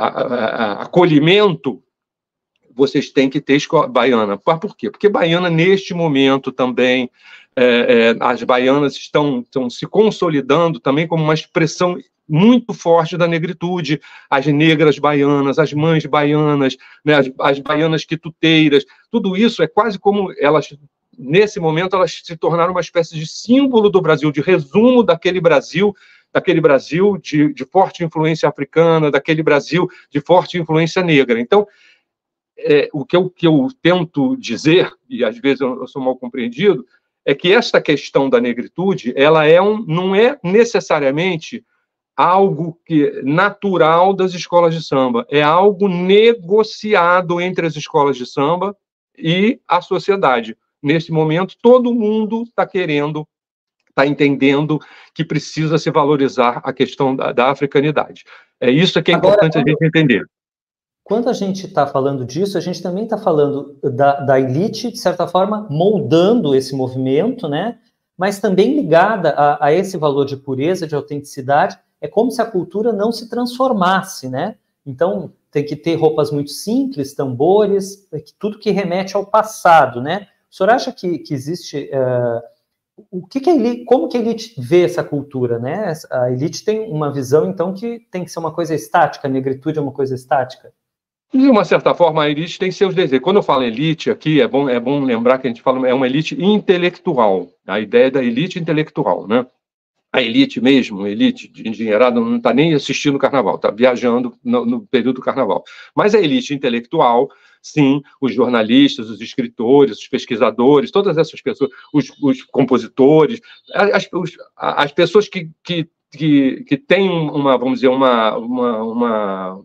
acolhimento, vocês têm que ter escola baiana. Por quê? Porque baiana, neste momento, também, as baianas estão se consolidando também como uma expressão muito forte da negritude. As negras baianas, as mães baianas, né, as baianas quituteiras, tudo isso é quase como elas nesse momento, elas se tornaram uma espécie de símbolo do Brasil, de resumo daquele Brasil de forte influência africana, daquele Brasil de forte influência negra. Então, o que eu tento dizer, e às vezes eu sou mal compreendido, é que esta questão da negritude, ela não é necessariamente algo natural das escolas de samba, é algo negociado entre as escolas de samba e a sociedade. Nesse momento, todo mundo está entendendo que precisa se valorizar a questão da africanidade. É isso que é importante a gente entender. Quando a gente está falando disso, a gente também está falando da elite, de certa forma, moldando esse movimento, né? Mas também ligada a esse valor de pureza, de autenticidade. É como se a cultura não se transformasse, né? Então, tem que ter roupas muito simples, tambores, tudo que remete ao passado, né? O senhor acha que existe... como que a elite vê essa cultura, né? A elite tem uma visão, então, que tem que ser uma coisa estática, a negritude é uma coisa estática? De uma certa forma, a elite tem seus desejos. Quando eu falo elite aqui, é bom lembrar que a gente fala é uma elite intelectual. A ideia da elite intelectual, né? A elite mesmo, elite de engenheirado, não está nem assistindo o carnaval, está viajando no período do carnaval. Mas a elite intelectual, sim, os jornalistas, os escritores, os pesquisadores, todas essas pessoas, os compositores, as pessoas que têm vamos dizer, uma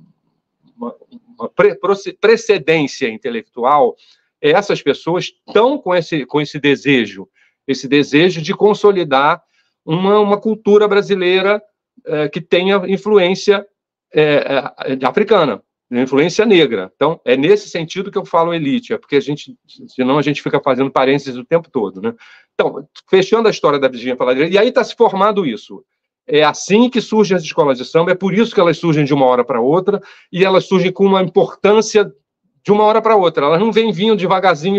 precedência intelectual, essas pessoas estão com esse desejo de consolidar uma cultura brasileira que tenha influência africana, influência negra. Então, é nesse sentido que eu falo elite, porque senão a gente fica fazendo parênteses o tempo todo, né? Então, fechando a história da Virgínia Paladireza, e aí está se formando isso. É assim que surgem as escolas de samba, é por isso que elas surgem de uma hora para outra, e elas surgem com uma importância de uma hora para outra. Elas não vêm vindo devagarzinho,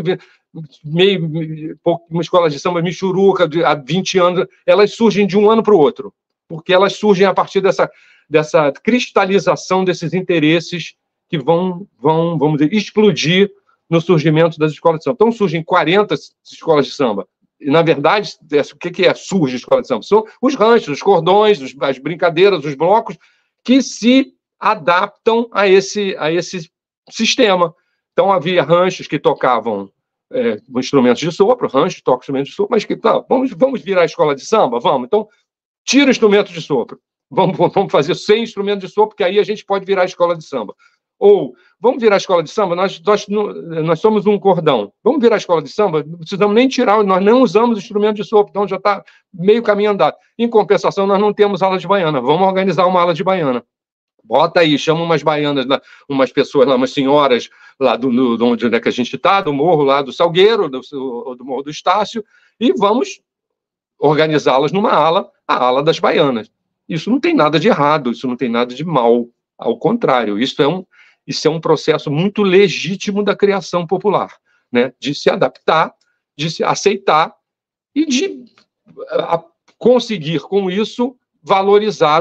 uma escola de samba michuruca, há 20 anos, elas surgem de um ano para o outro, porque elas surgem a partir dessa cristalização desses interesses que vamos dizer, explodir no surgimento das escolas de samba. Então, surgem 40 escolas de samba. E, na verdade, o que surge a escola de samba? São os ranchos, os cordões, as brincadeiras, os blocos, que se adaptam a esse sistema. Então, havia ranchos que tocavam instrumentos de sopro, ranchos tocam instrumentos de sopro, mas vamos virar a escola de samba? Vamos. Então, tira o instrumento de sopro. Vamos fazer sem instrumento de sopro, porque aí a gente pode virar a escola de samba. Ou, vamos virar a escola de samba? Nós somos um cordão. Vamos virar a escola de samba? Não precisamos nem tirar, nós não usamos instrumento de sopro, então já está meio caminho andado. Em compensação, nós não temos aula de baiana. Vamos organizar uma aula de baiana. Bota aí, chama umas baianas, umas pessoas lá, umas senhoras lá onde é que a gente está, do morro lá do Salgueiro, do morro do Estácio, e vamos organizá-las numa ala, a ala das baianas. Isso não tem nada de errado, isso não tem nada de mal. Ao contrário, isso é um processo muito legítimo da criação popular, né? De se adaptar, de se aceitar e de conseguir, com isso, valorizar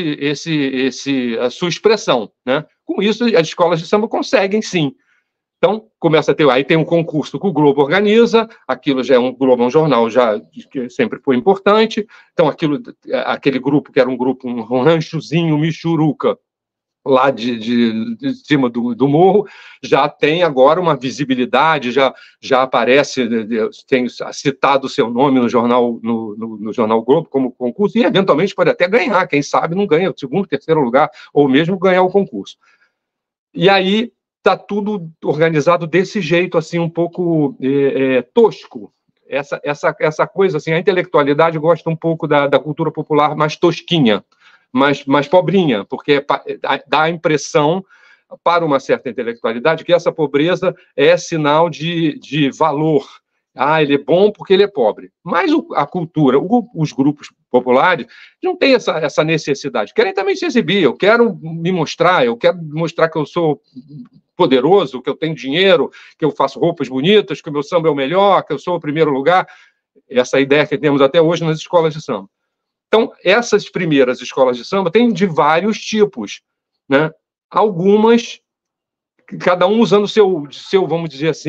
a sua expressão, né? Com isso, as escolas de samba conseguem, sim. Então, começa a ter... Aí tem um concurso que o Globo organiza, aquilo já é o Globo é um jornal já que sempre foi importante. Então, aquele grupo, que era um ranchozinho michuruca, lá de cima do morro, já tem agora uma visibilidade, já aparece, tem citado o seu nome no jornal Globo como concurso, e eventualmente pode até ganhar, quem sabe não ganha o segundo, terceiro lugar, ou mesmo ganhar o concurso. E aí está tudo organizado desse jeito, assim, um pouco tosco. Essa coisa, assim, a intelectualidade gosta um pouco da cultura popular mais tosquinha, mais pobrinha, porque dá a impressão, para uma certa intelectualidade, que essa pobreza é sinal de valor. Ele é bom porque ele é pobre. Mas a cultura, os grupos populares, não têm essa necessidade. Querem também se exibir, eu quero me mostrar, eu quero mostrar que eu sou poderoso, que eu tenho dinheiro, que eu faço roupas bonitas, que o meu samba é o melhor, que eu sou o primeiro lugar. Essa ideia que temos até hoje nas escolas de samba. Então, essas primeiras escolas de samba têm de vários tipos, né? Algumas, cada um usando o seu, vamos dizer assim,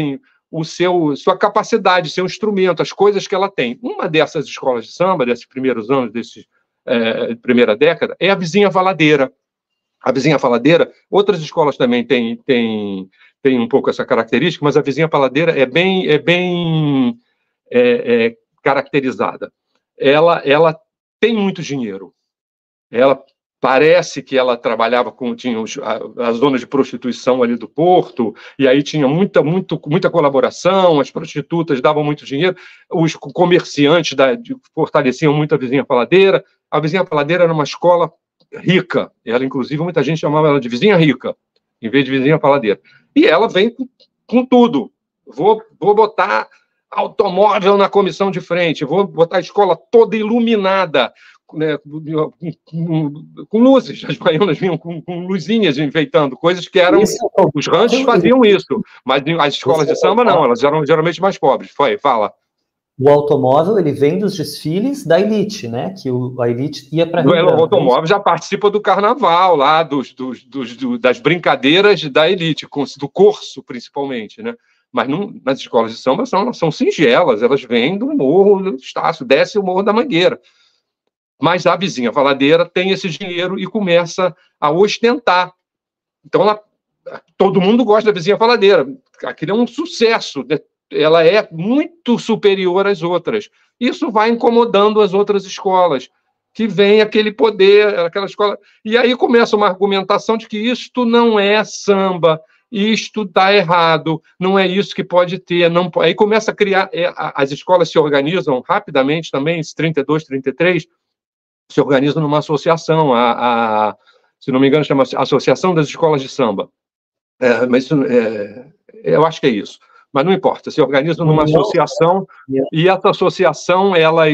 sua capacidade, seu instrumento, as coisas que ela tem. Uma dessas escolas de samba, desses primeiros anos, primeira década, é a Vizinha Valadeira. A Vizinha Valadeira, outras escolas também têm um pouco essa característica, mas a Vizinha Valadeira é bem caracterizada. Ela tem muito dinheiro. Ela parece que ela trabalhava tinha a zona de prostituição ali do Porto, e aí tinha muita colaboração, as prostitutas davam muito dinheiro, os comerciantes fortaleciam muito a Vizinha Valadeira. A Vizinha Valadeira era uma escola rica, ela, inclusive, muita gente chamava ela de Vizinha Rica, em vez de Vizinha Valadeira. E ela vem com tudo. Vou botar automóvel na comissão de frente, vou botar a escola toda iluminada, né, com luzes. As baianas vinham com luzinhas enfeitando, coisas que eram... Os ranchos faziam isso, mas as escolas de samba não, elas eram geralmente mais pobres. Fala. O automóvel, ele vem dos desfiles da elite, né? Que a elite ia para... O automóvel já participa do carnaval, lá, das brincadeiras da elite, do corso, principalmente, né? Mas nas escolas de samba são singelas, elas vêm do Morro do Estácio, desce o Morro da Mangueira. Mas a Vizinha Valadeira tem esse dinheiro e começa a ostentar. Então, todo mundo gosta da Vizinha Valadeira. Aquilo é um sucesso, né? Ela é muito superior às outras. Isso vai incomodando as outras escolas, que vem aquele poder, aquela escola... E aí começa uma argumentação de que isto não é samba, isto está errado, não é isso que pode ter. Não... Aí começa a criar... As escolas se organizam rapidamente também, 32, 33, se organizam numa associação, se não me engano, chama Associação das Escolas de Samba. Mas eu acho que é isso. Mas não importa, se organizam numa associação, e essa associação,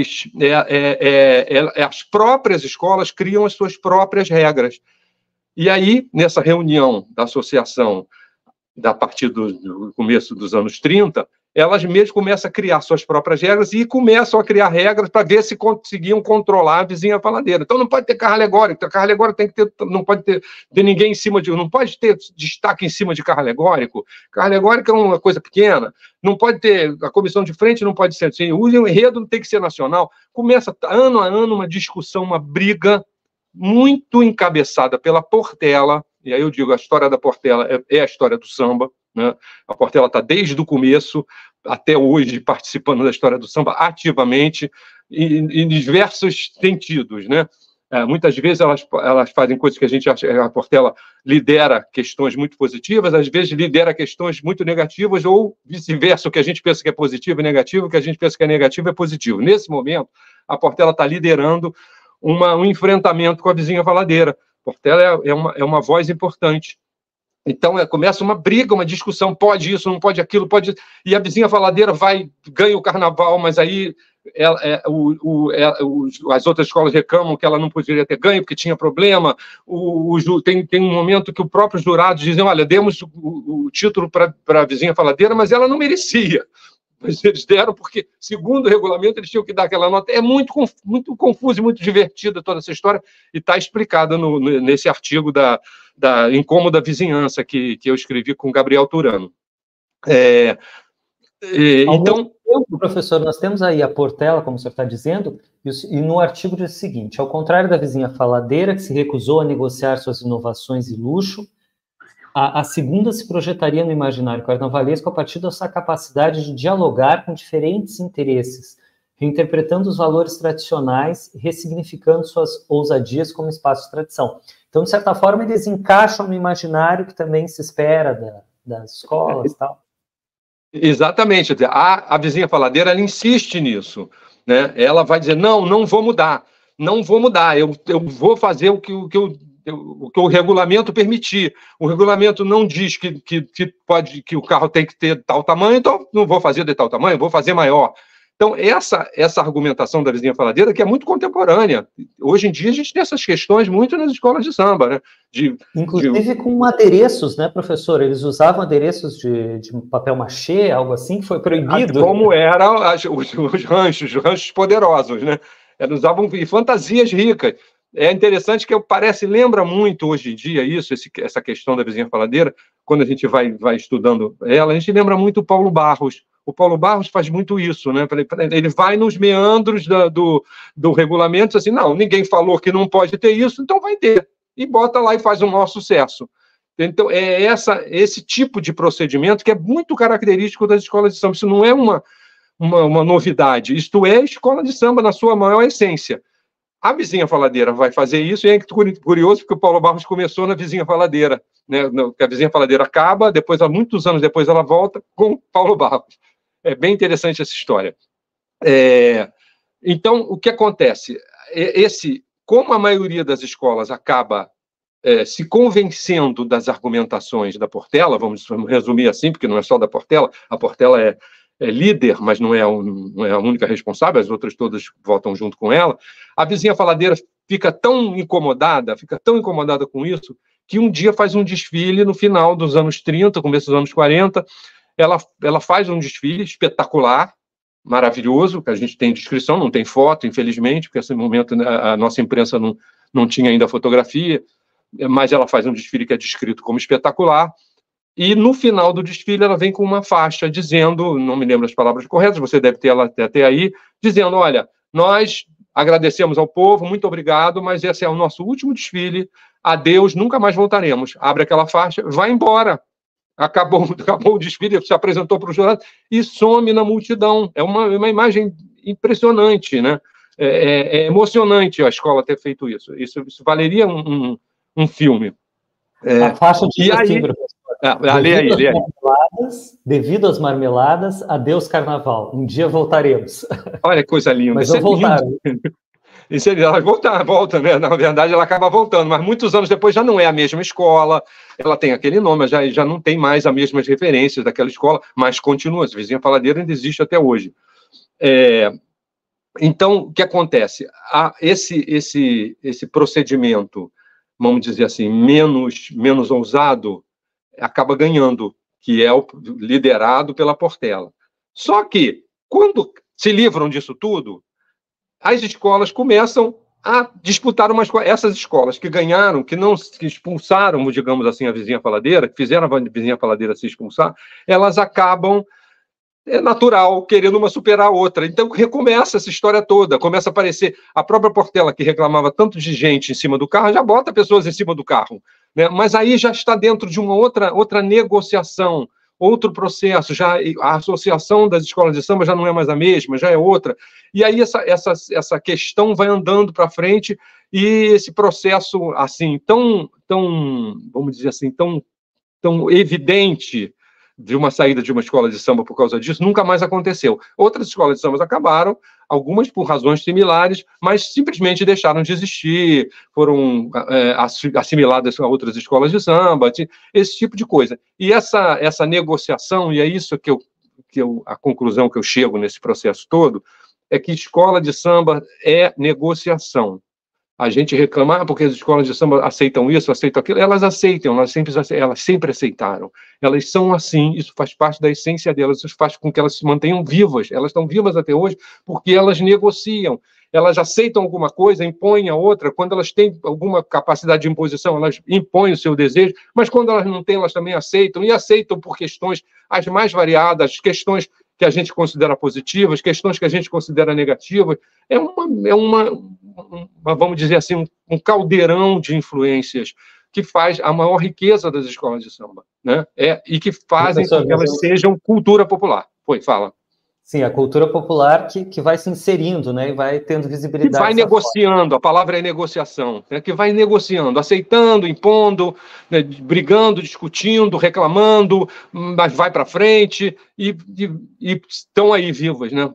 as próprias escolas criam as suas próprias regras. E aí, nessa reunião da associação, a partir do começo dos anos 30, elas mesmas começam a criar suas próprias regras e começam a criar regras para ver se conseguiam controlar a Vizinha Valadeira. Então não pode ter carro alegórico, carro alegórico tem que ter, não pode ter ninguém em cima não pode ter destaque em cima de carro alegórico. Carro alegórico é uma coisa pequena, não pode ter, a comissão de frente não pode ser assim, o enredo tem que ser nacional. Começa ano a ano uma discussão, uma briga muito encabeçada pela Portela, e aí eu digo, a história da Portela é a história do samba, né? A Portela está desde o começo até hoje participando da história do samba ativamente, em diversos sentidos, né? Muitas vezes elas fazem coisas que a gente acha, a Portela lidera questões muito positivas, às vezes lidera questões muito negativas, ou vice-versa, o que a gente pensa que é positivo é negativo, o que a gente pensa que é negativo é positivo. Nesse momento, a Portela está liderando um enfrentamento com a Vizinha Valadeira. Portela é uma voz importante. Então, começa uma briga, uma discussão, pode isso, não pode aquilo, pode... E a Vizinha Valadeira ganha o carnaval, mas aí as outras escolas reclamam que ela não poderia ter ganho, porque tinha problema. Tem um momento que o próprio jurados dizem, olha, demos o título para a Vizinha Valadeira, mas ela não merecia. Mas eles deram porque, segundo o regulamento, eles tinham que dar aquela nota. É muito confuso e muito divertida toda essa história, e está explicada nesse artigo da Incômoda Vizinhança, que eu escrevi com Gabriel Turano. Então, professor, nós temos aí a Portela, como o senhor está dizendo, e no artigo diz o seguinte: ao contrário da Vizinha Valadeira, que se recusou a negociar suas inovações e luxo, a segunda se projetaria no imaginário carnavalesco a partir dessa capacidade de dialogar com diferentes interesses, reinterpretando os valores tradicionais e ressignificando suas ousadias como espaço de tradição. Então, de certa forma, eles encaixam no imaginário que também se espera das escolas e tal. Exatamente. A Vizinha Valadeira, ela insiste nisso, né? Ela vai dizer, não vou mudar, eu vou fazer o que o regulamento permitir. O regulamento não diz que o carro tem que ter tal tamanho, então não vou fazer de tal tamanho, vou fazer maior. Então, essa argumentação da Vizinha Valadeira, que é muito contemporânea. Hoje em dia, a gente tem essas questões muito nas escolas de samba, né? Inclusive com adereços, né, professor? Eles usavam adereços de papel machê, algo assim, que foi proibido. Como eram os ranchos poderosos, né? Eles usavam fantasias ricas. É interessante que lembra muito hoje em dia essa questão da Vizinha Valadeira, quando a gente vai estudando ela, a gente lembra muito o Paulo Barros. O Paulo Barros faz muito isso, né? Ele vai nos meandros do regulamento, assim, não, ninguém falou que não pode ter isso, então vai ter. E bota lá e faz um maior sucesso. Então, é esse tipo de procedimento que é muito característico das escolas de samba. Isso não é uma novidade. Isto é escola de samba na sua maior essência. A Vizinha Faladeira vai fazer isso, e é curioso porque o Paulo Barros começou na Vizinha Faladeira, né? A Vizinha Faladeira acaba, depois, há muitos anos depois, ela volta com Paulo Barros. É bem interessante essa história. Então, o que acontece? Como a maioria das escolas acaba se convencendo das argumentações da Portela, vamos resumir assim, porque não é só da Portela, a Portela é líder, mas não é a única responsável, as outras todas votam junto com ela. A Vizinha Faladeira fica tão incomodada com isso, que um dia faz um desfile no final dos anos 30, começo dos anos 40, ela faz um desfile espetacular, maravilhoso, que a gente tem descrição, não tem foto, infelizmente, porque nesse momento a nossa imprensa não tinha ainda fotografia, mas ela faz um desfile que é descrito como espetacular, e no final do desfile ela vem com uma faixa dizendo, não me lembro as palavras corretas, você deve ter ela até aí, dizendo, olha, nós agradecemos ao povo, muito obrigado, mas esse é o nosso último desfile, adeus, nunca mais voltaremos. Abre aquela faixa, vai embora. Acabou o desfile, se apresentou para o jurado e some na multidão. É uma imagem impressionante, né? É emocionante a escola ter feito isso. Isso valeria um filme. A faixa diz assim, professor. Lê aí. Devido às marmeladas, adeus carnaval. Um dia voltaremos. Olha que coisa linda. Mas não voltaram. Ela volta, né? Na verdade, ela acaba voltando, mas muitos anos depois já não é a mesma escola, ela tem aquele nome, já não tem mais as mesmas referências daquela escola, mas continua, a Vizinha Faladeira ainda existe até hoje. Então, o que acontece? Esse procedimento, vamos dizer assim, menos ousado, acaba ganhando, que é o liderado pela Portela. Só que, quando se livram disso tudo, as escolas começam a disputar essas escolas que ganharam, que expulsaram, digamos assim, a Vizinha Faladeira, que fizeram a Vizinha Faladeira se expulsar, elas acabam, natural, querendo uma superar a outra. Então, recomeça essa história toda, começa a aparecer a própria Portela, que reclamava tanto de gente em cima do carro, já bota pessoas em cima do carro, né? Mas aí já está dentro de uma outra negociação, outro processo, já a associação das escolas de samba já não é mais a mesma, já é outra. E aí essa questão vai andando para frente e esse processo, assim, tão vamos dizer assim, tão evidente de uma saída de uma escola de samba por causa disso, nunca mais aconteceu. Outras escolas de samba acabaram, algumas por razões similares, mas simplesmente deixaram de existir, foram assimiladas a outras escolas de samba, esse tipo de coisa. E essa negociação, e é isso a conclusão que eu chego nesse processo todo, é que escola de samba é negociação. A gente reclama porque as escolas de samba aceitam isso, aceitam aquilo. Elas aceitam, elas sempre aceitaram. Elas são assim, isso faz parte da essência delas, isso faz com que elas se mantenham vivas. Elas estão vivas até hoje porque elas negociam. Elas aceitam alguma coisa, impõem a outra. Quando elas têm alguma capacidade de imposição, elas impõem o seu desejo, mas quando elas não têm, elas também aceitam, e aceitam por questões as mais variadas, questões que a gente considera positivas, questões que a gente considera negativas. É vamos dizer assim, um caldeirão de influências que faz a maior riqueza das escolas de samba, né? E que fazem com que elas sejam cultura popular. Fala. Sim, a cultura popular que vai se inserindo, né, e vai tendo visibilidade. Que vai negociando, a palavra é negociação, né, que vai negociando, aceitando, impondo, né, brigando, discutindo, reclamando, mas vai para frente e estão aí vivas, né?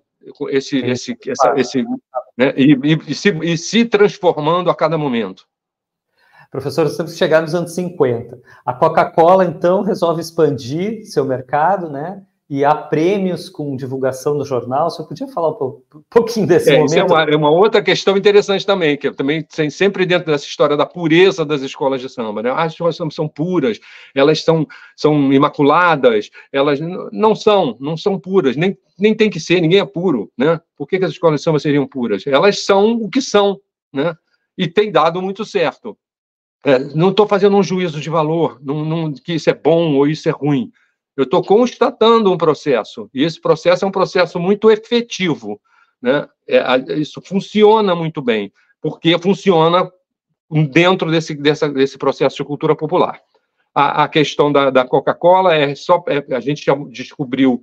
Né, e se transformando a cada momento. Professor, nós temos que chegar nos anos 50. A Coca-Cola, então, resolve expandir seu mercado, né? E há prêmios com divulgação no jornal. Você podia falar um pouquinho desse momento? Isso é uma outra questão interessante também, que também tem sempre dentro dessa história da pureza das escolas de samba, né? As escolas de samba são puras, elas são imaculadas, elas não são puras, nem tem que ser, ninguém é puro, né? Por que as escolas de samba seriam puras? Elas são o que são, né? E tem dado muito certo. Não estou fazendo um juízo de valor, que isso é bom ou isso é ruim. Eu estou constatando um processo, e esse processo é um processo muito efetivo, né? Isso funciona muito bem, porque funciona dentro desse processo de cultura popular. A questão da Coca-Cola a gente já descobriu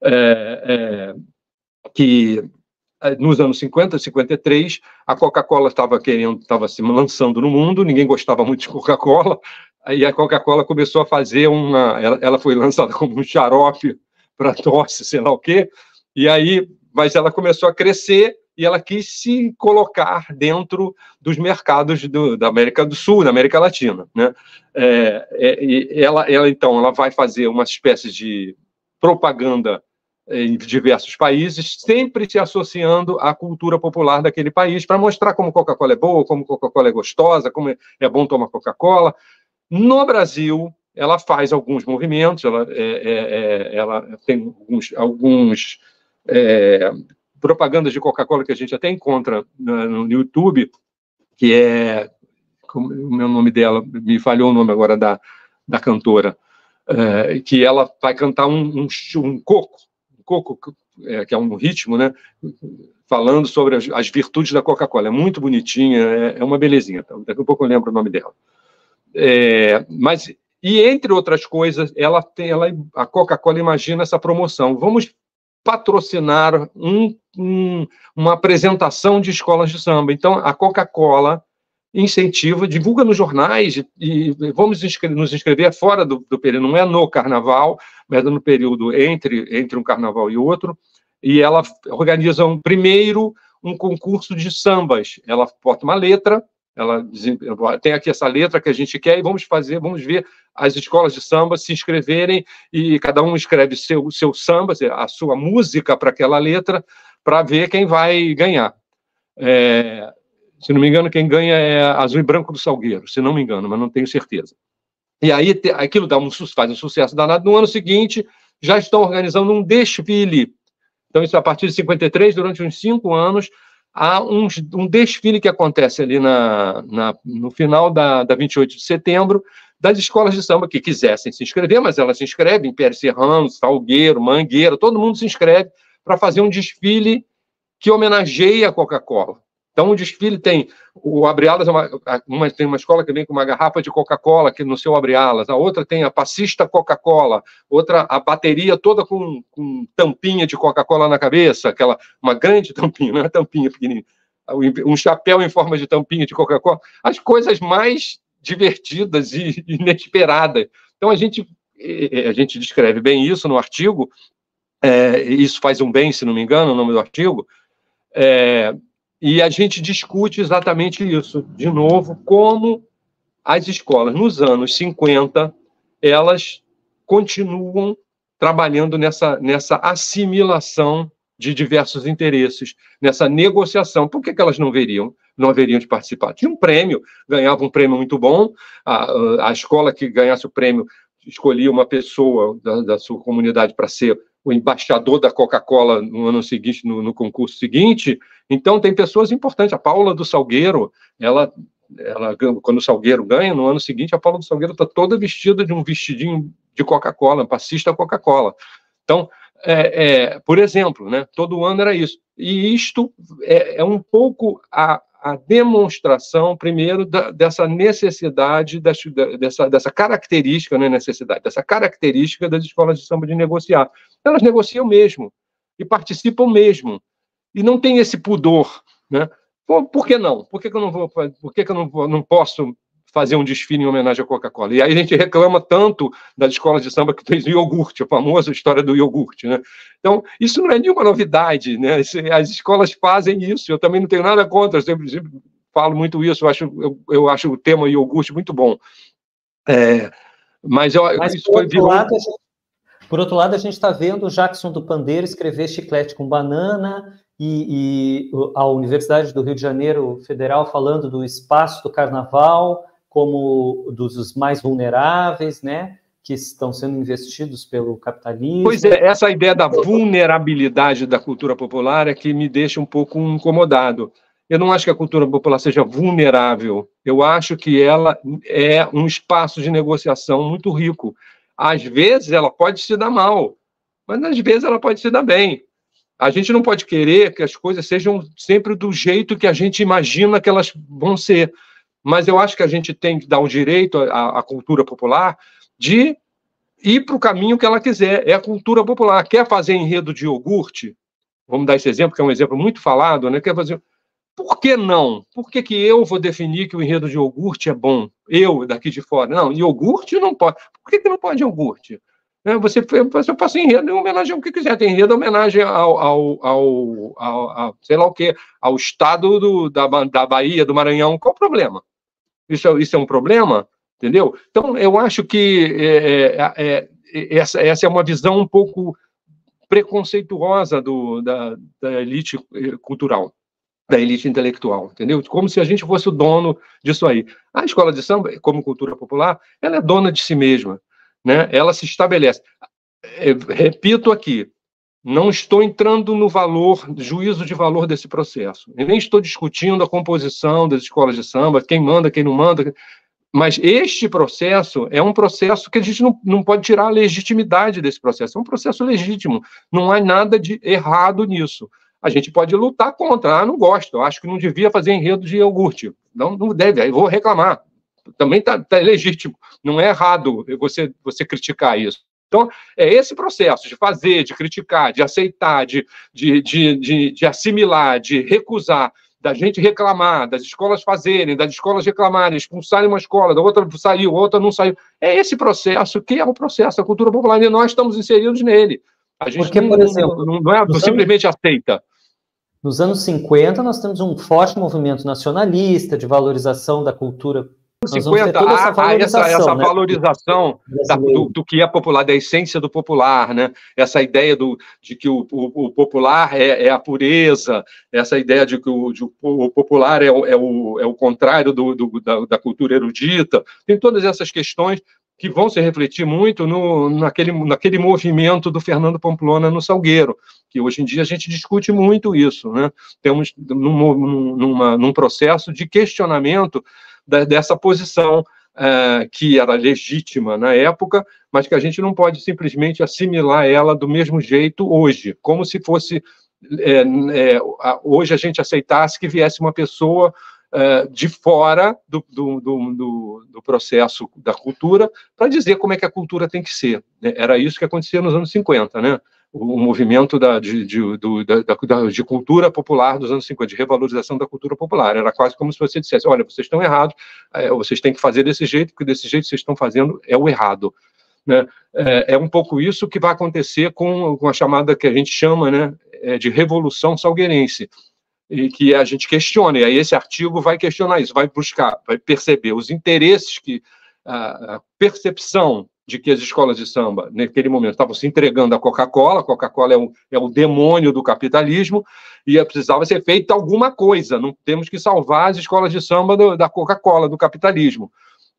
que nos anos 50, 53, a Coca-Cola estava se lançando no mundo, ninguém gostava muito de Coca-Cola, aí a Coca-Cola começou a fazer ela foi lançada como um xarope para tosse, sei lá o quê, mas ela começou a crescer e ela quis se colocar dentro dos mercados da América do Sul, da América Latina, né? Então, ela vai fazer uma espécie de propaganda em diversos países, sempre se associando à cultura popular daquele país, para mostrar como Coca-Cola é boa, como Coca-Cola é gostosa, como é bom tomar Coca-Cola. No Brasil, ela faz alguns movimentos, ela tem alguns propagandas de Coca-Cola que a gente até encontra no YouTube, que o meu nome dela, me falhou o nome agora da cantora, que ela vai cantar um coco, que é um ritmo, né, falando sobre as virtudes da Coca-Cola. É muito bonitinha, é uma belezinha. Então, daqui a pouco eu lembro o nome dela. E entre outras coisas, a Coca-Cola imagina essa promoção. Vamos patrocinar uma apresentação de escolas de samba. Então, a Coca-Cola incentiva, divulga nos jornais e vamos nos inscrever fora do período, não é no carnaval, mas no período entre um carnaval e outro, e ela organiza primeiro um concurso de sambas. Ela bota uma letra, ela tem aqui essa letra que a gente quer e vamos ver as escolas de samba se inscreverem e cada um escreve seu samba, a sua música para aquela letra, para ver quem vai ganhar. Se não me engano, quem ganha é Azul e Branco do Salgueiro, se não me engano, mas não tenho certeza. E aí aquilo faz um sucesso danado. No ano seguinte, já estão organizando um desfile. Então, isso a partir de 53, durante uns 5 anos, há um desfile que acontece ali no final da 28 de setembro, das escolas de samba que quisessem se inscrever, mas elas se inscrevem, Pérez Serrano, Salgueiro, Mangueira, todo mundo se inscreve para fazer um desfile que homenageia a Coca-Cola. Então, o desfile tem o abre-alas, tem uma escola que vem com uma garrafa de Coca-Cola no seu abre-alas, a outra tem a passista Coca-Cola, outra a bateria toda com tampinha de Coca-Cola na cabeça, uma grande tampinha, não é tampinha pequenininha, um chapéu em forma de tampinha de Coca-Cola, as coisas mais divertidas e inesperadas. Então, a gente descreve bem isso no artigo, isso faz um bem, se não me engano, o nome do artigo, e a gente discute exatamente isso, de novo, como as escolas, nos anos 50, elas continuam trabalhando nessa assimilação de diversos interesses, nessa negociação. Por que elas não haveriam de participar? Tinha um prêmio, ganhava um prêmio muito bom, a escola que ganhasse o prêmio escolhia uma pessoa da sua comunidade para ser o embaixador da Coca-Cola no ano seguinte, no concurso seguinte. Então, tem pessoas importantes. A Paula do Salgueiro, quando o Salgueiro ganha, no ano seguinte, a Paula do Salgueiro está toda vestida de um vestidinho de Coca-Cola, passista Coca-Cola. Então, por exemplo, né, todo ano era isso. E isto é um pouco a demonstração, primeiro, dessa necessidade, dessa característica, não é necessidade, dessa característica das escolas de samba de negociar. Elas negociam mesmo, e participam mesmo, e não tem esse pudor, né? Por que não? Por que eu não posso fazer um desfile em homenagem à Coca-Cola? E aí a gente reclama tanto das escolas de samba que fez o iogurte, a famosa história do iogurte, né? Então, isso não é nenhuma novidade, né? As escolas fazem isso, eu também não tenho nada contra, eu sempre falo muito isso, eu acho o tema iogurte muito bom. Mas isso foi por outro lado, a gente está vendo o Jackson do Pandeiro escrever Chiclete com Banana e a Universidade do Rio de Janeiro Federal falando do espaço do carnaval como dos mais vulneráveis, né, que estão sendo investidos pelo capitalismo. Pois é, essa ideia da vulnerabilidade da cultura popular é que me deixa um pouco incomodado. Eu não acho que a cultura popular seja vulnerável, Eu acho que ela é um espaço de negociação muito rico. Às vezes ela pode se dar mal, mas às vezes ela pode se dar bem. A gente não pode querer que as coisas sejam sempre do jeito que a gente imagina que elas vão ser. Mas eu acho que a gente tem que dar o direito à cultura popular de ir para o caminho que ela quiser. É a cultura popular. Quer fazer enredo de iogurte? Vamos dar esse exemplo, que é um exemplo muito falado, né? Quer fazer... Por que não? Por que eu vou definir que o enredo de iogurte é bom? Eu, daqui de fora. Não, iogurte não pode. Por que não pode iogurte? Você passa enredo em homenagem ao que quiser. Tem enredo em homenagem ao sei lá o quê, ao estado da Bahia, do Maranhão. Qual o problema? Isso é um problema? Entendeu? Então, eu acho que essa é uma visão um pouco preconceituosa da elite cultural, da elite intelectual, entendeu? Como se a gente fosse o dono disso aí. A escola de samba, como cultura popular, ela é dona de si mesma, né? Ela se estabelece. Repito aqui, não estou entrando no juízo de valor desse processo. Eu nem estou discutindo a composição das escolas de samba, quem manda, quem não manda, mas este processo é um processo que a gente não pode tirar a legitimidade desse processo. É um processo legítimo. Não há nada de errado nisso. A gente pode lutar contra. Não gosto. Eu acho que não devia fazer enredo de iogurte. Não deve. Aí vou reclamar. Também tá legítimo. Não é errado você criticar isso. Então, é esse processo de fazer, de criticar, de aceitar, de assimilar, de recusar, da gente reclamar, das escolas fazerem, das escolas reclamarem, expulsarem uma escola, da outra saiu, outra não saiu. É esse processo que é o processo da cultura popular, e nós estamos inseridos nele. A gente porque, por exemplo, não simplesmente aceita. Nos anos 50, nós temos um forte movimento nacionalista de valorização da cultura. 50, essa valorização do que é popular, da essência do popular, né? Essa ideia de que o popular é a pureza, essa ideia de que o popular é o contrário da cultura erudita. Tem todas essas questões que vão se refletir muito naquele movimento do Fernando Pamplona no Salgueiro, que hoje em dia a gente discute muito isso, né? Temos num processo de questionamento dessa posição que era legítima na época, mas que a gente não pode simplesmente assimilar ela do mesmo jeito hoje, como se fosse hoje a gente aceitasse que viesse uma pessoa de fora do processo da cultura para dizer como é que a cultura tem que ser. Era isso que acontecia nos anos 50, né? O movimento de cultura popular dos anos 50, de revalorização da cultura popular. Era quase como se você dissesse, olha, vocês estão errados, vocês têm que fazer desse jeito, porque desse jeito que vocês estão fazendo é o errado. Né? É um pouco isso que vai acontecer com a chamada que a gente chama, né, de Revolução Salgueirense, e que a gente questiona, e aí esse artigo vai questionar isso, vai buscar, vai perceber os interesses a percepção de que as escolas de samba, naquele momento, estavam se entregando à Coca-Cola. A Coca-Cola é o demônio do capitalismo, e precisava ser feita alguma coisa. Não temos que salvar as escolas de samba da Coca-Cola, do capitalismo.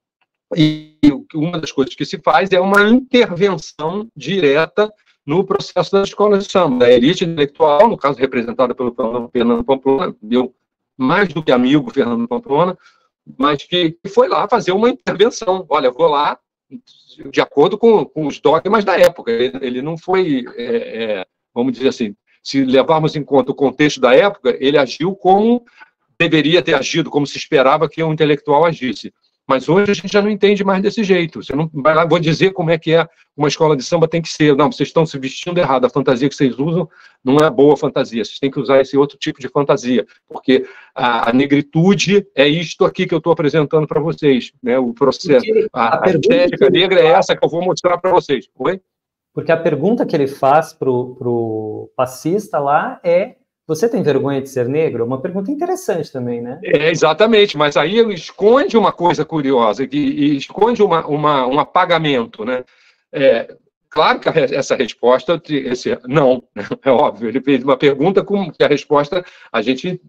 E uma das coisas que se faz é uma intervenção direta no processo das escolas de samba, da elite intelectual, no caso representada pelo Fernando Pamplona, meu mais do que amigo Fernando Pamplona, mas que foi lá fazer uma intervenção. Olha, vou lá, de acordo com os dogmas da época. Ele não foi, vamos dizer assim, se levarmos em conta o contexto da época, ele agiu como deveria ter agido, como se esperava que um intelectual agisse. Mas hoje a gente já não entende mais desse jeito. Você não vai lá, vou dizer como é que uma escola de samba tem que ser. Não, vocês estão se vestindo errado. A fantasia que vocês usam não é boa fantasia. Vocês têm que usar esse outro tipo de fantasia, porque a negritude é isto aqui que eu estou apresentando para vocês, né? O processo, a estética negra é essa que eu vou mostrar para vocês. Oi? Porque a pergunta que ele faz pro passista lá é: você tem vergonha de ser negro? É uma pergunta interessante também, né? Exatamente, mas aí ele esconde uma coisa curiosa, e esconde um apagamento, né? Claro que essa resposta, não, é óbvio, ele fez uma pergunta com que a resposta, a gente,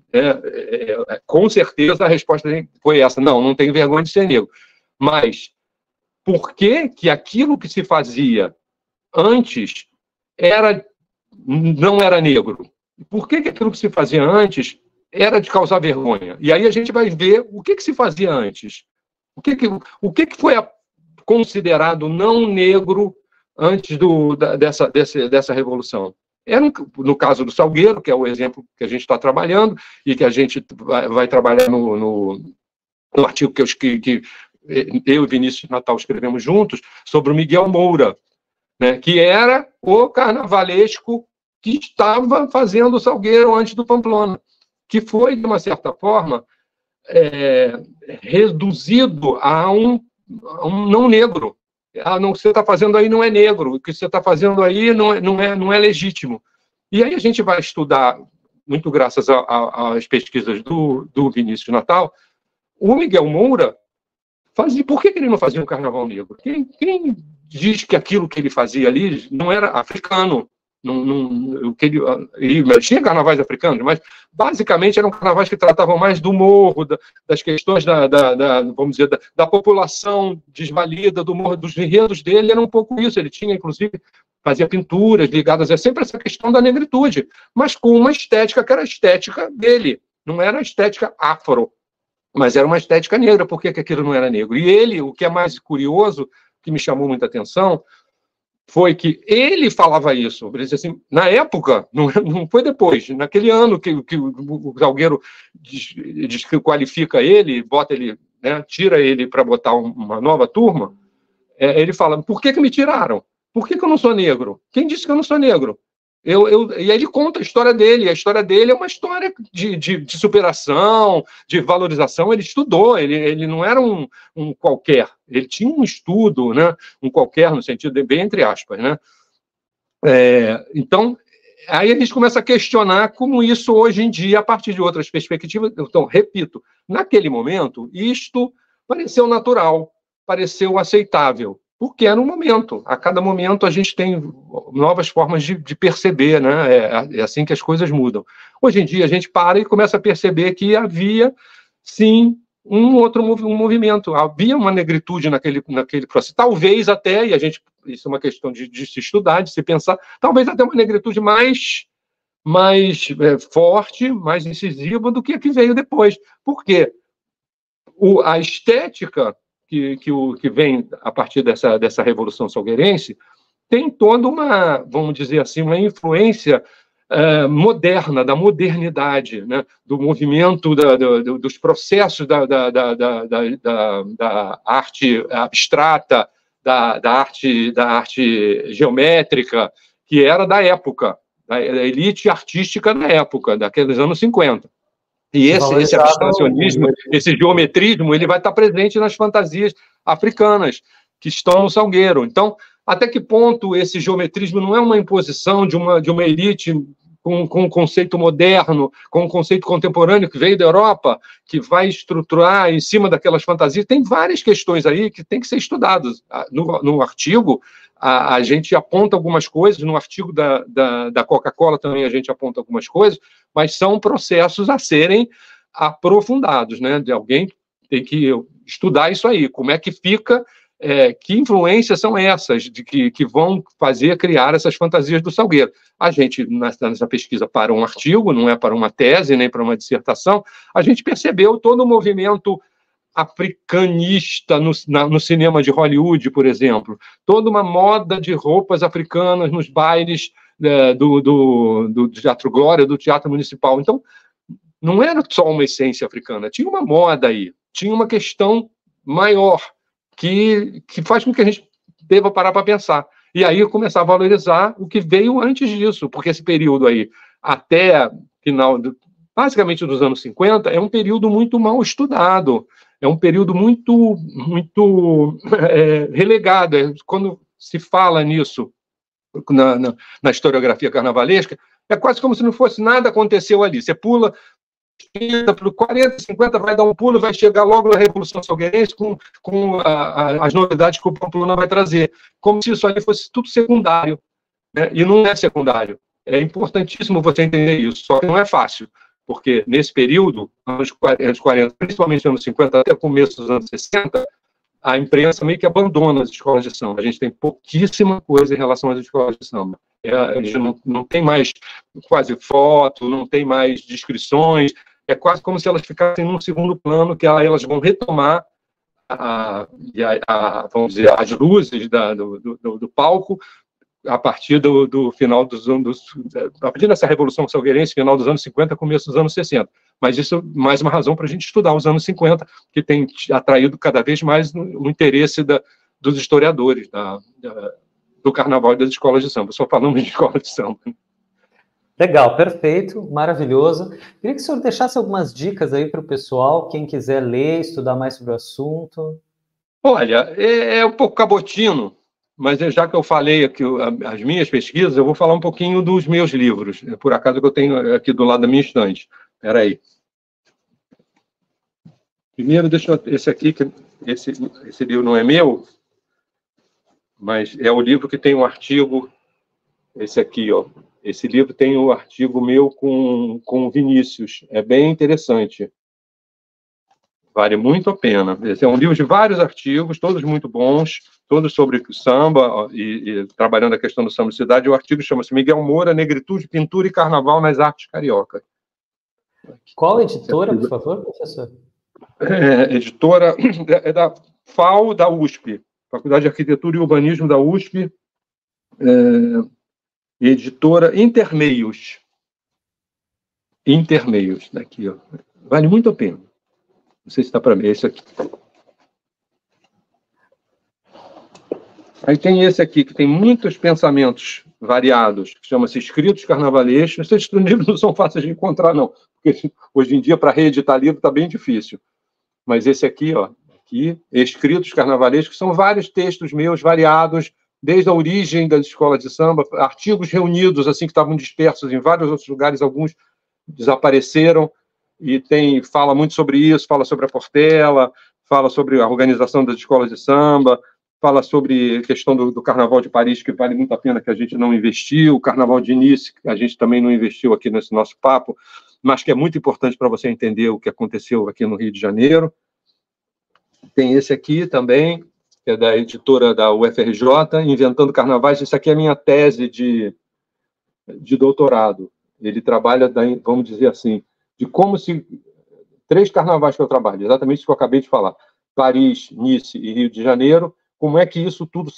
com certeza a resposta foi essa, não tem vergonha de ser negro. Mas por que aquilo que se fazia antes não era negro? Por que aquilo que se fazia antes era de causar vergonha. E aí a gente vai ver o que se fazia antes. O que foi considerado não negro antes dessa revolução? Era, no caso do Salgueiro, que é o exemplo que a gente está trabalhando, e que a gente vai trabalhar no artigo que eu e Vinícius Natal escrevemos juntos, sobre o Miguel Moura, né, que era o carnavalesco que estava fazendo o Salgueiro antes do Pamplona, que foi, de uma certa forma, reduzido a um não negro. O que você está fazendo aí não é negro, o que você está fazendo aí não é legítimo. E aí a gente vai estudar, muito graças às pesquisas do Vinícius Natal, o Miguel Moura fazia. Por que ele não fazia um carnaval negro? Quem diz que aquilo que ele fazia ali não era africano? Ele tinha carnavais africanos, mas basicamente eram carnavais que tratavam mais do morro, das questões vamos dizer, da população desvalida, do morro, dos enredos dele, era um pouco isso. Ele tinha, inclusive, fazia pinturas ligadas a sempre essa questão da negritude, mas com uma estética que era a estética dele, não era a estética afro, mas era uma estética negra. Por que aquilo não era negro? E ele, o que é mais curioso, que me chamou muita atenção, foi que ele falava isso. Ele disse assim, na época, não foi depois, naquele ano que o Salgueiro desqualifica ele, bota ele, né, tira ele para botar uma nova turma, ele fala, por que me tiraram? Por que eu não sou negro? Quem disse que eu não sou negro? E aí ele conta a história dele. A história dele é uma história de superação, de valorização. Ele estudou, ele não era um qualquer. Ele tinha um estudo, né? Um qualquer no sentido bem entre aspas, né? Então, aí a gente começa a questionar como isso hoje em dia, a partir de outras perspectivas. Então, repito, naquele momento, isto pareceu natural, pareceu aceitável. Porque era um momento. A cada momento a gente tem novas formas de perceber, né? É assim que as coisas mudam. Hoje em dia a gente para e começa a perceber que havia, sim, um outro movimento. Havia uma negritude naquele processo. Talvez até, isso é uma questão de se estudar, de se pensar, talvez até uma negritude mais forte, mais incisiva do que a que veio depois. Por quê? A estética que vem a partir dessa Revolução Salgueirense tem toda uma, vamos dizer assim, uma influência moderna, da modernidade, né? Do movimento, dos processos da arte abstrata, da arte geométrica, que era da época, da elite artística da época, daqueles anos 50. E esse abstracionismo, esse geometrismo, ele vai estar presente nas fantasias africanas que estão no Salgueiro. Então, até que ponto esse geometrismo não é uma imposição de uma elite com um conceito moderno, com um conceito contemporâneo que veio da Europa, que vai estruturar em cima daquelas fantasias? Tem várias questões aí que tem que ser estudadas. No artigo, a gente aponta algumas coisas, no artigo da Coca-Cola também a gente aponta algumas coisas, mas são processos a serem aprofundados, né? De alguém tem que estudar isso aí, como é que fica, que influências são essas que vão criar essas fantasias do Salgueiro. A gente, nessa pesquisa, para um artigo, não é para uma tese, nem para uma dissertação, a gente percebeu todo o movimento africanista no cinema de Hollywood, por exemplo, toda uma moda de roupas africanas nos bailes do Teatro Glória, do Teatro Municipal. Então, não era só uma essência africana, tinha uma moda aí, tinha uma questão maior que faz com que a gente deva parar para pensar. E aí começar a valorizar o que veio antes disso, porque esse período aí, até final, basicamente dos anos 50, é um período muito mal estudado, é um período muito relegado. Quando se fala nisso na historiografia carnavalesca, é quase como se não fosse nada aconteceu ali. Você pula 30, 40, 50, vai dar um pulo, vai chegar logo na Revolução Salgueirense com as novidades que o Pamplona vai trazer. Como se isso ali fosse tudo secundário, né? E não é secundário. É importantíssimo você entender isso, só que não é fácil, porque nesse período, anos 40, principalmente nos anos 50, até o começo dos anos 60, a imprensa meio que abandona as escolas de samba. A gente tem pouquíssima coisa em relação às escolas de samba. A gente não tem mais quase foto, não tem mais descrições. é quase como se elas ficassem num segundo plano, que elas vão retomar vamos dizer, as luzes do palco a partir do final dos anos, a partir dessa Revolução Salgueirense, final dos anos 50, começo dos anos 60. Mas isso é mais uma razão para a gente estudar os anos 50, que tem atraído cada vez mais o interesse dos historiadores do carnaval e das escolas de samba. Só falamos de escola de samba. Legal, perfeito, maravilhoso. Queria que o senhor deixasse algumas dicas aí para o pessoal, quem quiser ler, estudar mais sobre o assunto. Olha, é um pouco cabotino, mas já que eu falei aqui as minhas pesquisas, eu vou falar um pouquinho dos meus livros, por acaso que eu tenho aqui do lado da minha estante. Espera aí. Primeiro, esse aqui, esse livro não é meu, mas é o livro que tem um artigo, esse aqui, ó. Esse livro tem um artigo meu com o Vinícius, é bem interessante. Vale muito a pena. Esse é um livro de vários artigos, todos muito bons, todos sobre samba e trabalhando a questão do samba de cidade. O artigo chama-se Miguel Moura, Negritude, Pintura e Carnaval nas Artes Carioca. Qual editora, por favor, professor? Editora é da FAU, da USP, Faculdade de Arquitetura e Urbanismo da USP, editora Intermeios. Intermeios, daqui, ó. Vale muito a pena. Não sei se está para mim, esse aqui. Aí tem esse aqui, que tem muitos pensamentos variados, que chama-se Escritos Carnavalescos. Esses livros não são fáceis de encontrar, não, porque hoje em dia, para reeditar livro, está bem difícil. Mas esse aqui, ó, aqui, Escritos Carnavalescos, são vários textos meus variados, desde a origem das escolas de samba, artigos reunidos, assim, que estavam dispersos em vários outros lugares, alguns desapareceram, e fala muito sobre isso, fala sobre a Portela, fala sobre a organização das escolas de samba, fala sobre a questão do Carnaval de Paris, que vale muito a pena, que a gente não investiu, o Carnaval de Nice, que a gente também não investiu aqui nesse nosso papo, mas que é muito importante para você entender o que aconteceu aqui no Rio de Janeiro. Tem esse aqui também, que é da editora da UFRJ, Inventando Carnavais. Isso aqui é a minha tese de doutorado. Ele trabalha, vamos dizer assim, de como se... 3 carnavais que eu trabalho, exatamente isso que eu acabei de falar. Paris, Nice e Rio de Janeiro. Como é que isso tudo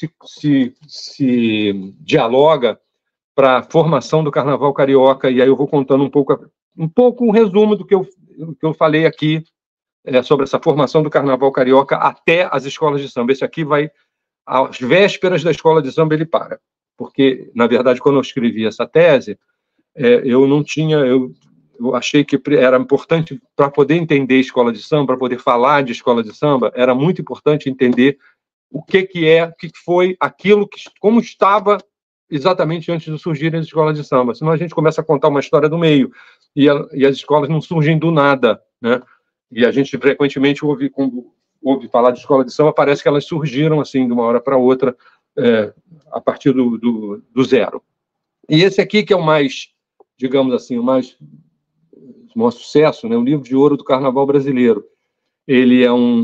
se dialoga para a formação do Carnaval Carioca? E aí eu vou contando um pouco um resumo do que eu falei aqui sobre essa formação do Carnaval Carioca até as escolas de samba. Esse aqui vai, às vésperas da escola de samba, ele para. Porque, na verdade, quando eu escrevi essa tese, eu não tinha... Eu achei que era importante, para poder entender escola de samba, para poder falar de escola de samba, era muito importante entender o que foi aquilo, como estava exatamente antes de surgirem as escolas de samba. Senão a gente começa a contar uma história do meio, e as escolas não surgem do nada, né? E a gente frequentemente quando ouve falar de escola de samba, parece que elas surgiram assim, de uma hora para outra, a partir do zero. E esse aqui, que é o mais, digamos assim, o maior sucesso, né? O livro de ouro do Carnaval brasileiro. Ele é um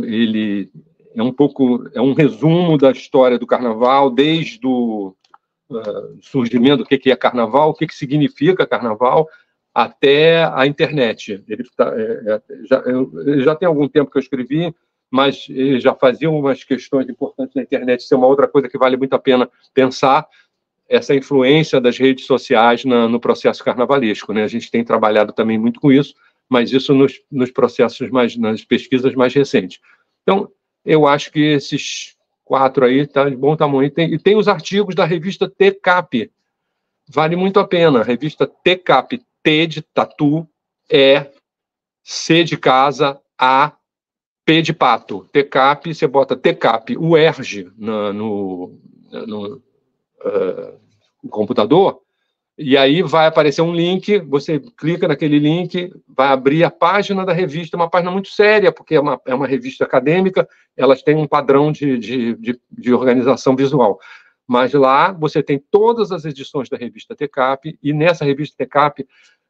resumo da história do Carnaval, desde o surgimento do que é Carnaval, o que significa Carnaval, até a internet. Ele já tem algum tempo que eu escrevi, mas ele já fazia umas questões importantes na internet. Isso é uma outra coisa que vale muito a pena pensar, essa influência das redes sociais no processo carnavalesco, né? A gente tem trabalhado também muito com isso, mas isso nos processos nas pesquisas mais recentes. Então, eu acho que esses 4 aí tá de bom tamanho. E tem os artigos da revista TCAP, vale muito a pena. Revista TCAP, T de tatu, C de casa, A, P de pato. TCAP, você bota TCAP, UERJ no computador, e aí vai aparecer um link, você clica naquele link, vai abrir a página da revista, uma página muito séria, porque é uma revista acadêmica, elas têm um padrão de organização visual. Mas lá você tem todas as edições da revista TCAP, e nessa revista TCAP,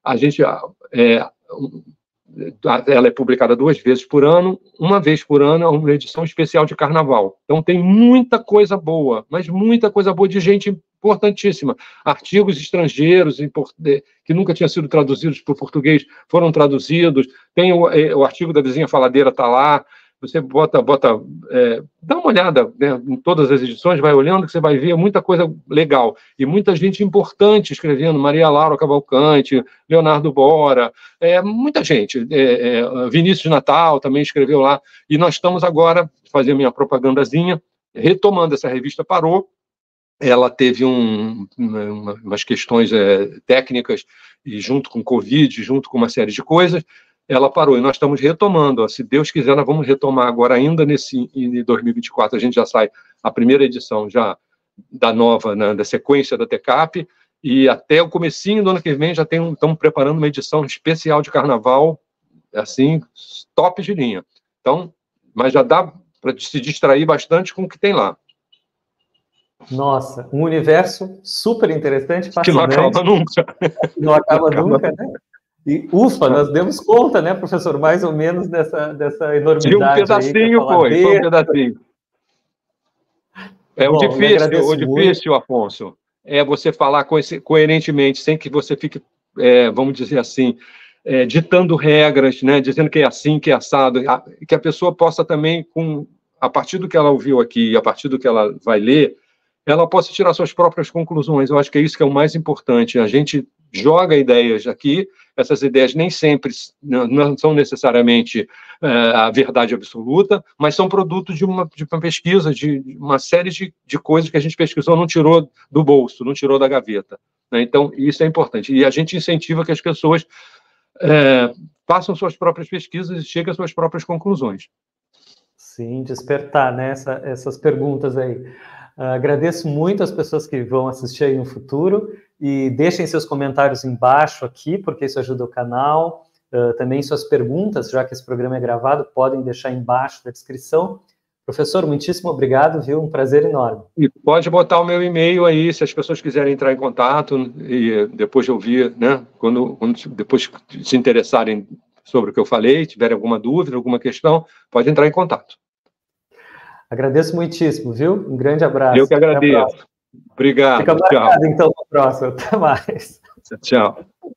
ela é publicada 2 vezes por ano, uma vez por ano é uma edição especial de carnaval. Então tem muita coisa boa, mas muita coisa boa de gente importantíssima. Artigos estrangeiros que nunca tinham sido traduzidos para o português foram traduzidos. Tem o artigo da Vizinha Faladeira, está lá. Você dá uma olhada, né, em todas as edições, vai olhando que você vai ver muita coisa legal. E muita gente importante escrevendo, Maria Laura Cavalcante, Leonardo Bora, muita gente. Vinícius Natal também escreveu lá. E nós estamos agora, fazer minha propagandazinha, retomando essa revista. Parou. Ela teve umas questões técnicas, e junto com Covid, junto com uma série de coisas, ela parou, e nós estamos retomando. Ó, se Deus quiser, nós vamos retomar agora, ainda em 2024, a gente já sai a primeira edição já da nova, né, da sequência da TECAP, e até o comecinho do ano que vem já estamos preparando uma edição especial de carnaval, assim, top de linha. Então, mas já dá para se distrair bastante com o que tem lá. Nossa, um universo super interessante, fascinante. Que não acaba nunca. Não acaba nunca, né? E, ufa, nós demos conta, né, professor, mais ou menos dessa enormidade. De um pedacinho, foi um pedacinho. O difícil, Afonso, é você falar coerentemente, sem que você fique, vamos dizer assim, ditando regras, né, dizendo que é assim, que é assado, que a pessoa possa também, a partir do que ela ouviu aqui, a partir do que ela vai ler, ela possa tirar suas próprias conclusões. Eu acho que é isso que é o mais importante. A gente joga ideias aqui, essas ideias nem sempre não são necessariamente a verdade absoluta, mas são produto de uma pesquisa, de uma série de coisas que a gente pesquisou, não tirou do bolso, não tirou da gaveta, né? Então, isso é importante. E a gente incentiva que as pessoas façam suas próprias pesquisas e cheguem às suas próprias conclusões. Sim, despertar, né, essas perguntas aí. Agradeço muito as pessoas que vão assistir aí no futuro, e deixem seus comentários embaixo aqui, porque isso ajuda o canal. Também suas perguntas, já que esse programa é gravado, podem deixar embaixo da descrição. Professor, muitíssimo obrigado, viu? Um prazer enorme. E pode botar o meu e-mail aí, se as pessoas quiserem entrar em contato, e depois de ouvir, né, depois se interessarem sobre o que eu falei, tiverem alguma dúvida, alguma questão, pode entrar em contato. Agradeço muitíssimo, viu? Um grande abraço. Eu que agradeço. Obrigado. Fica marcado, então, para a próxima. Até mais. Tchau.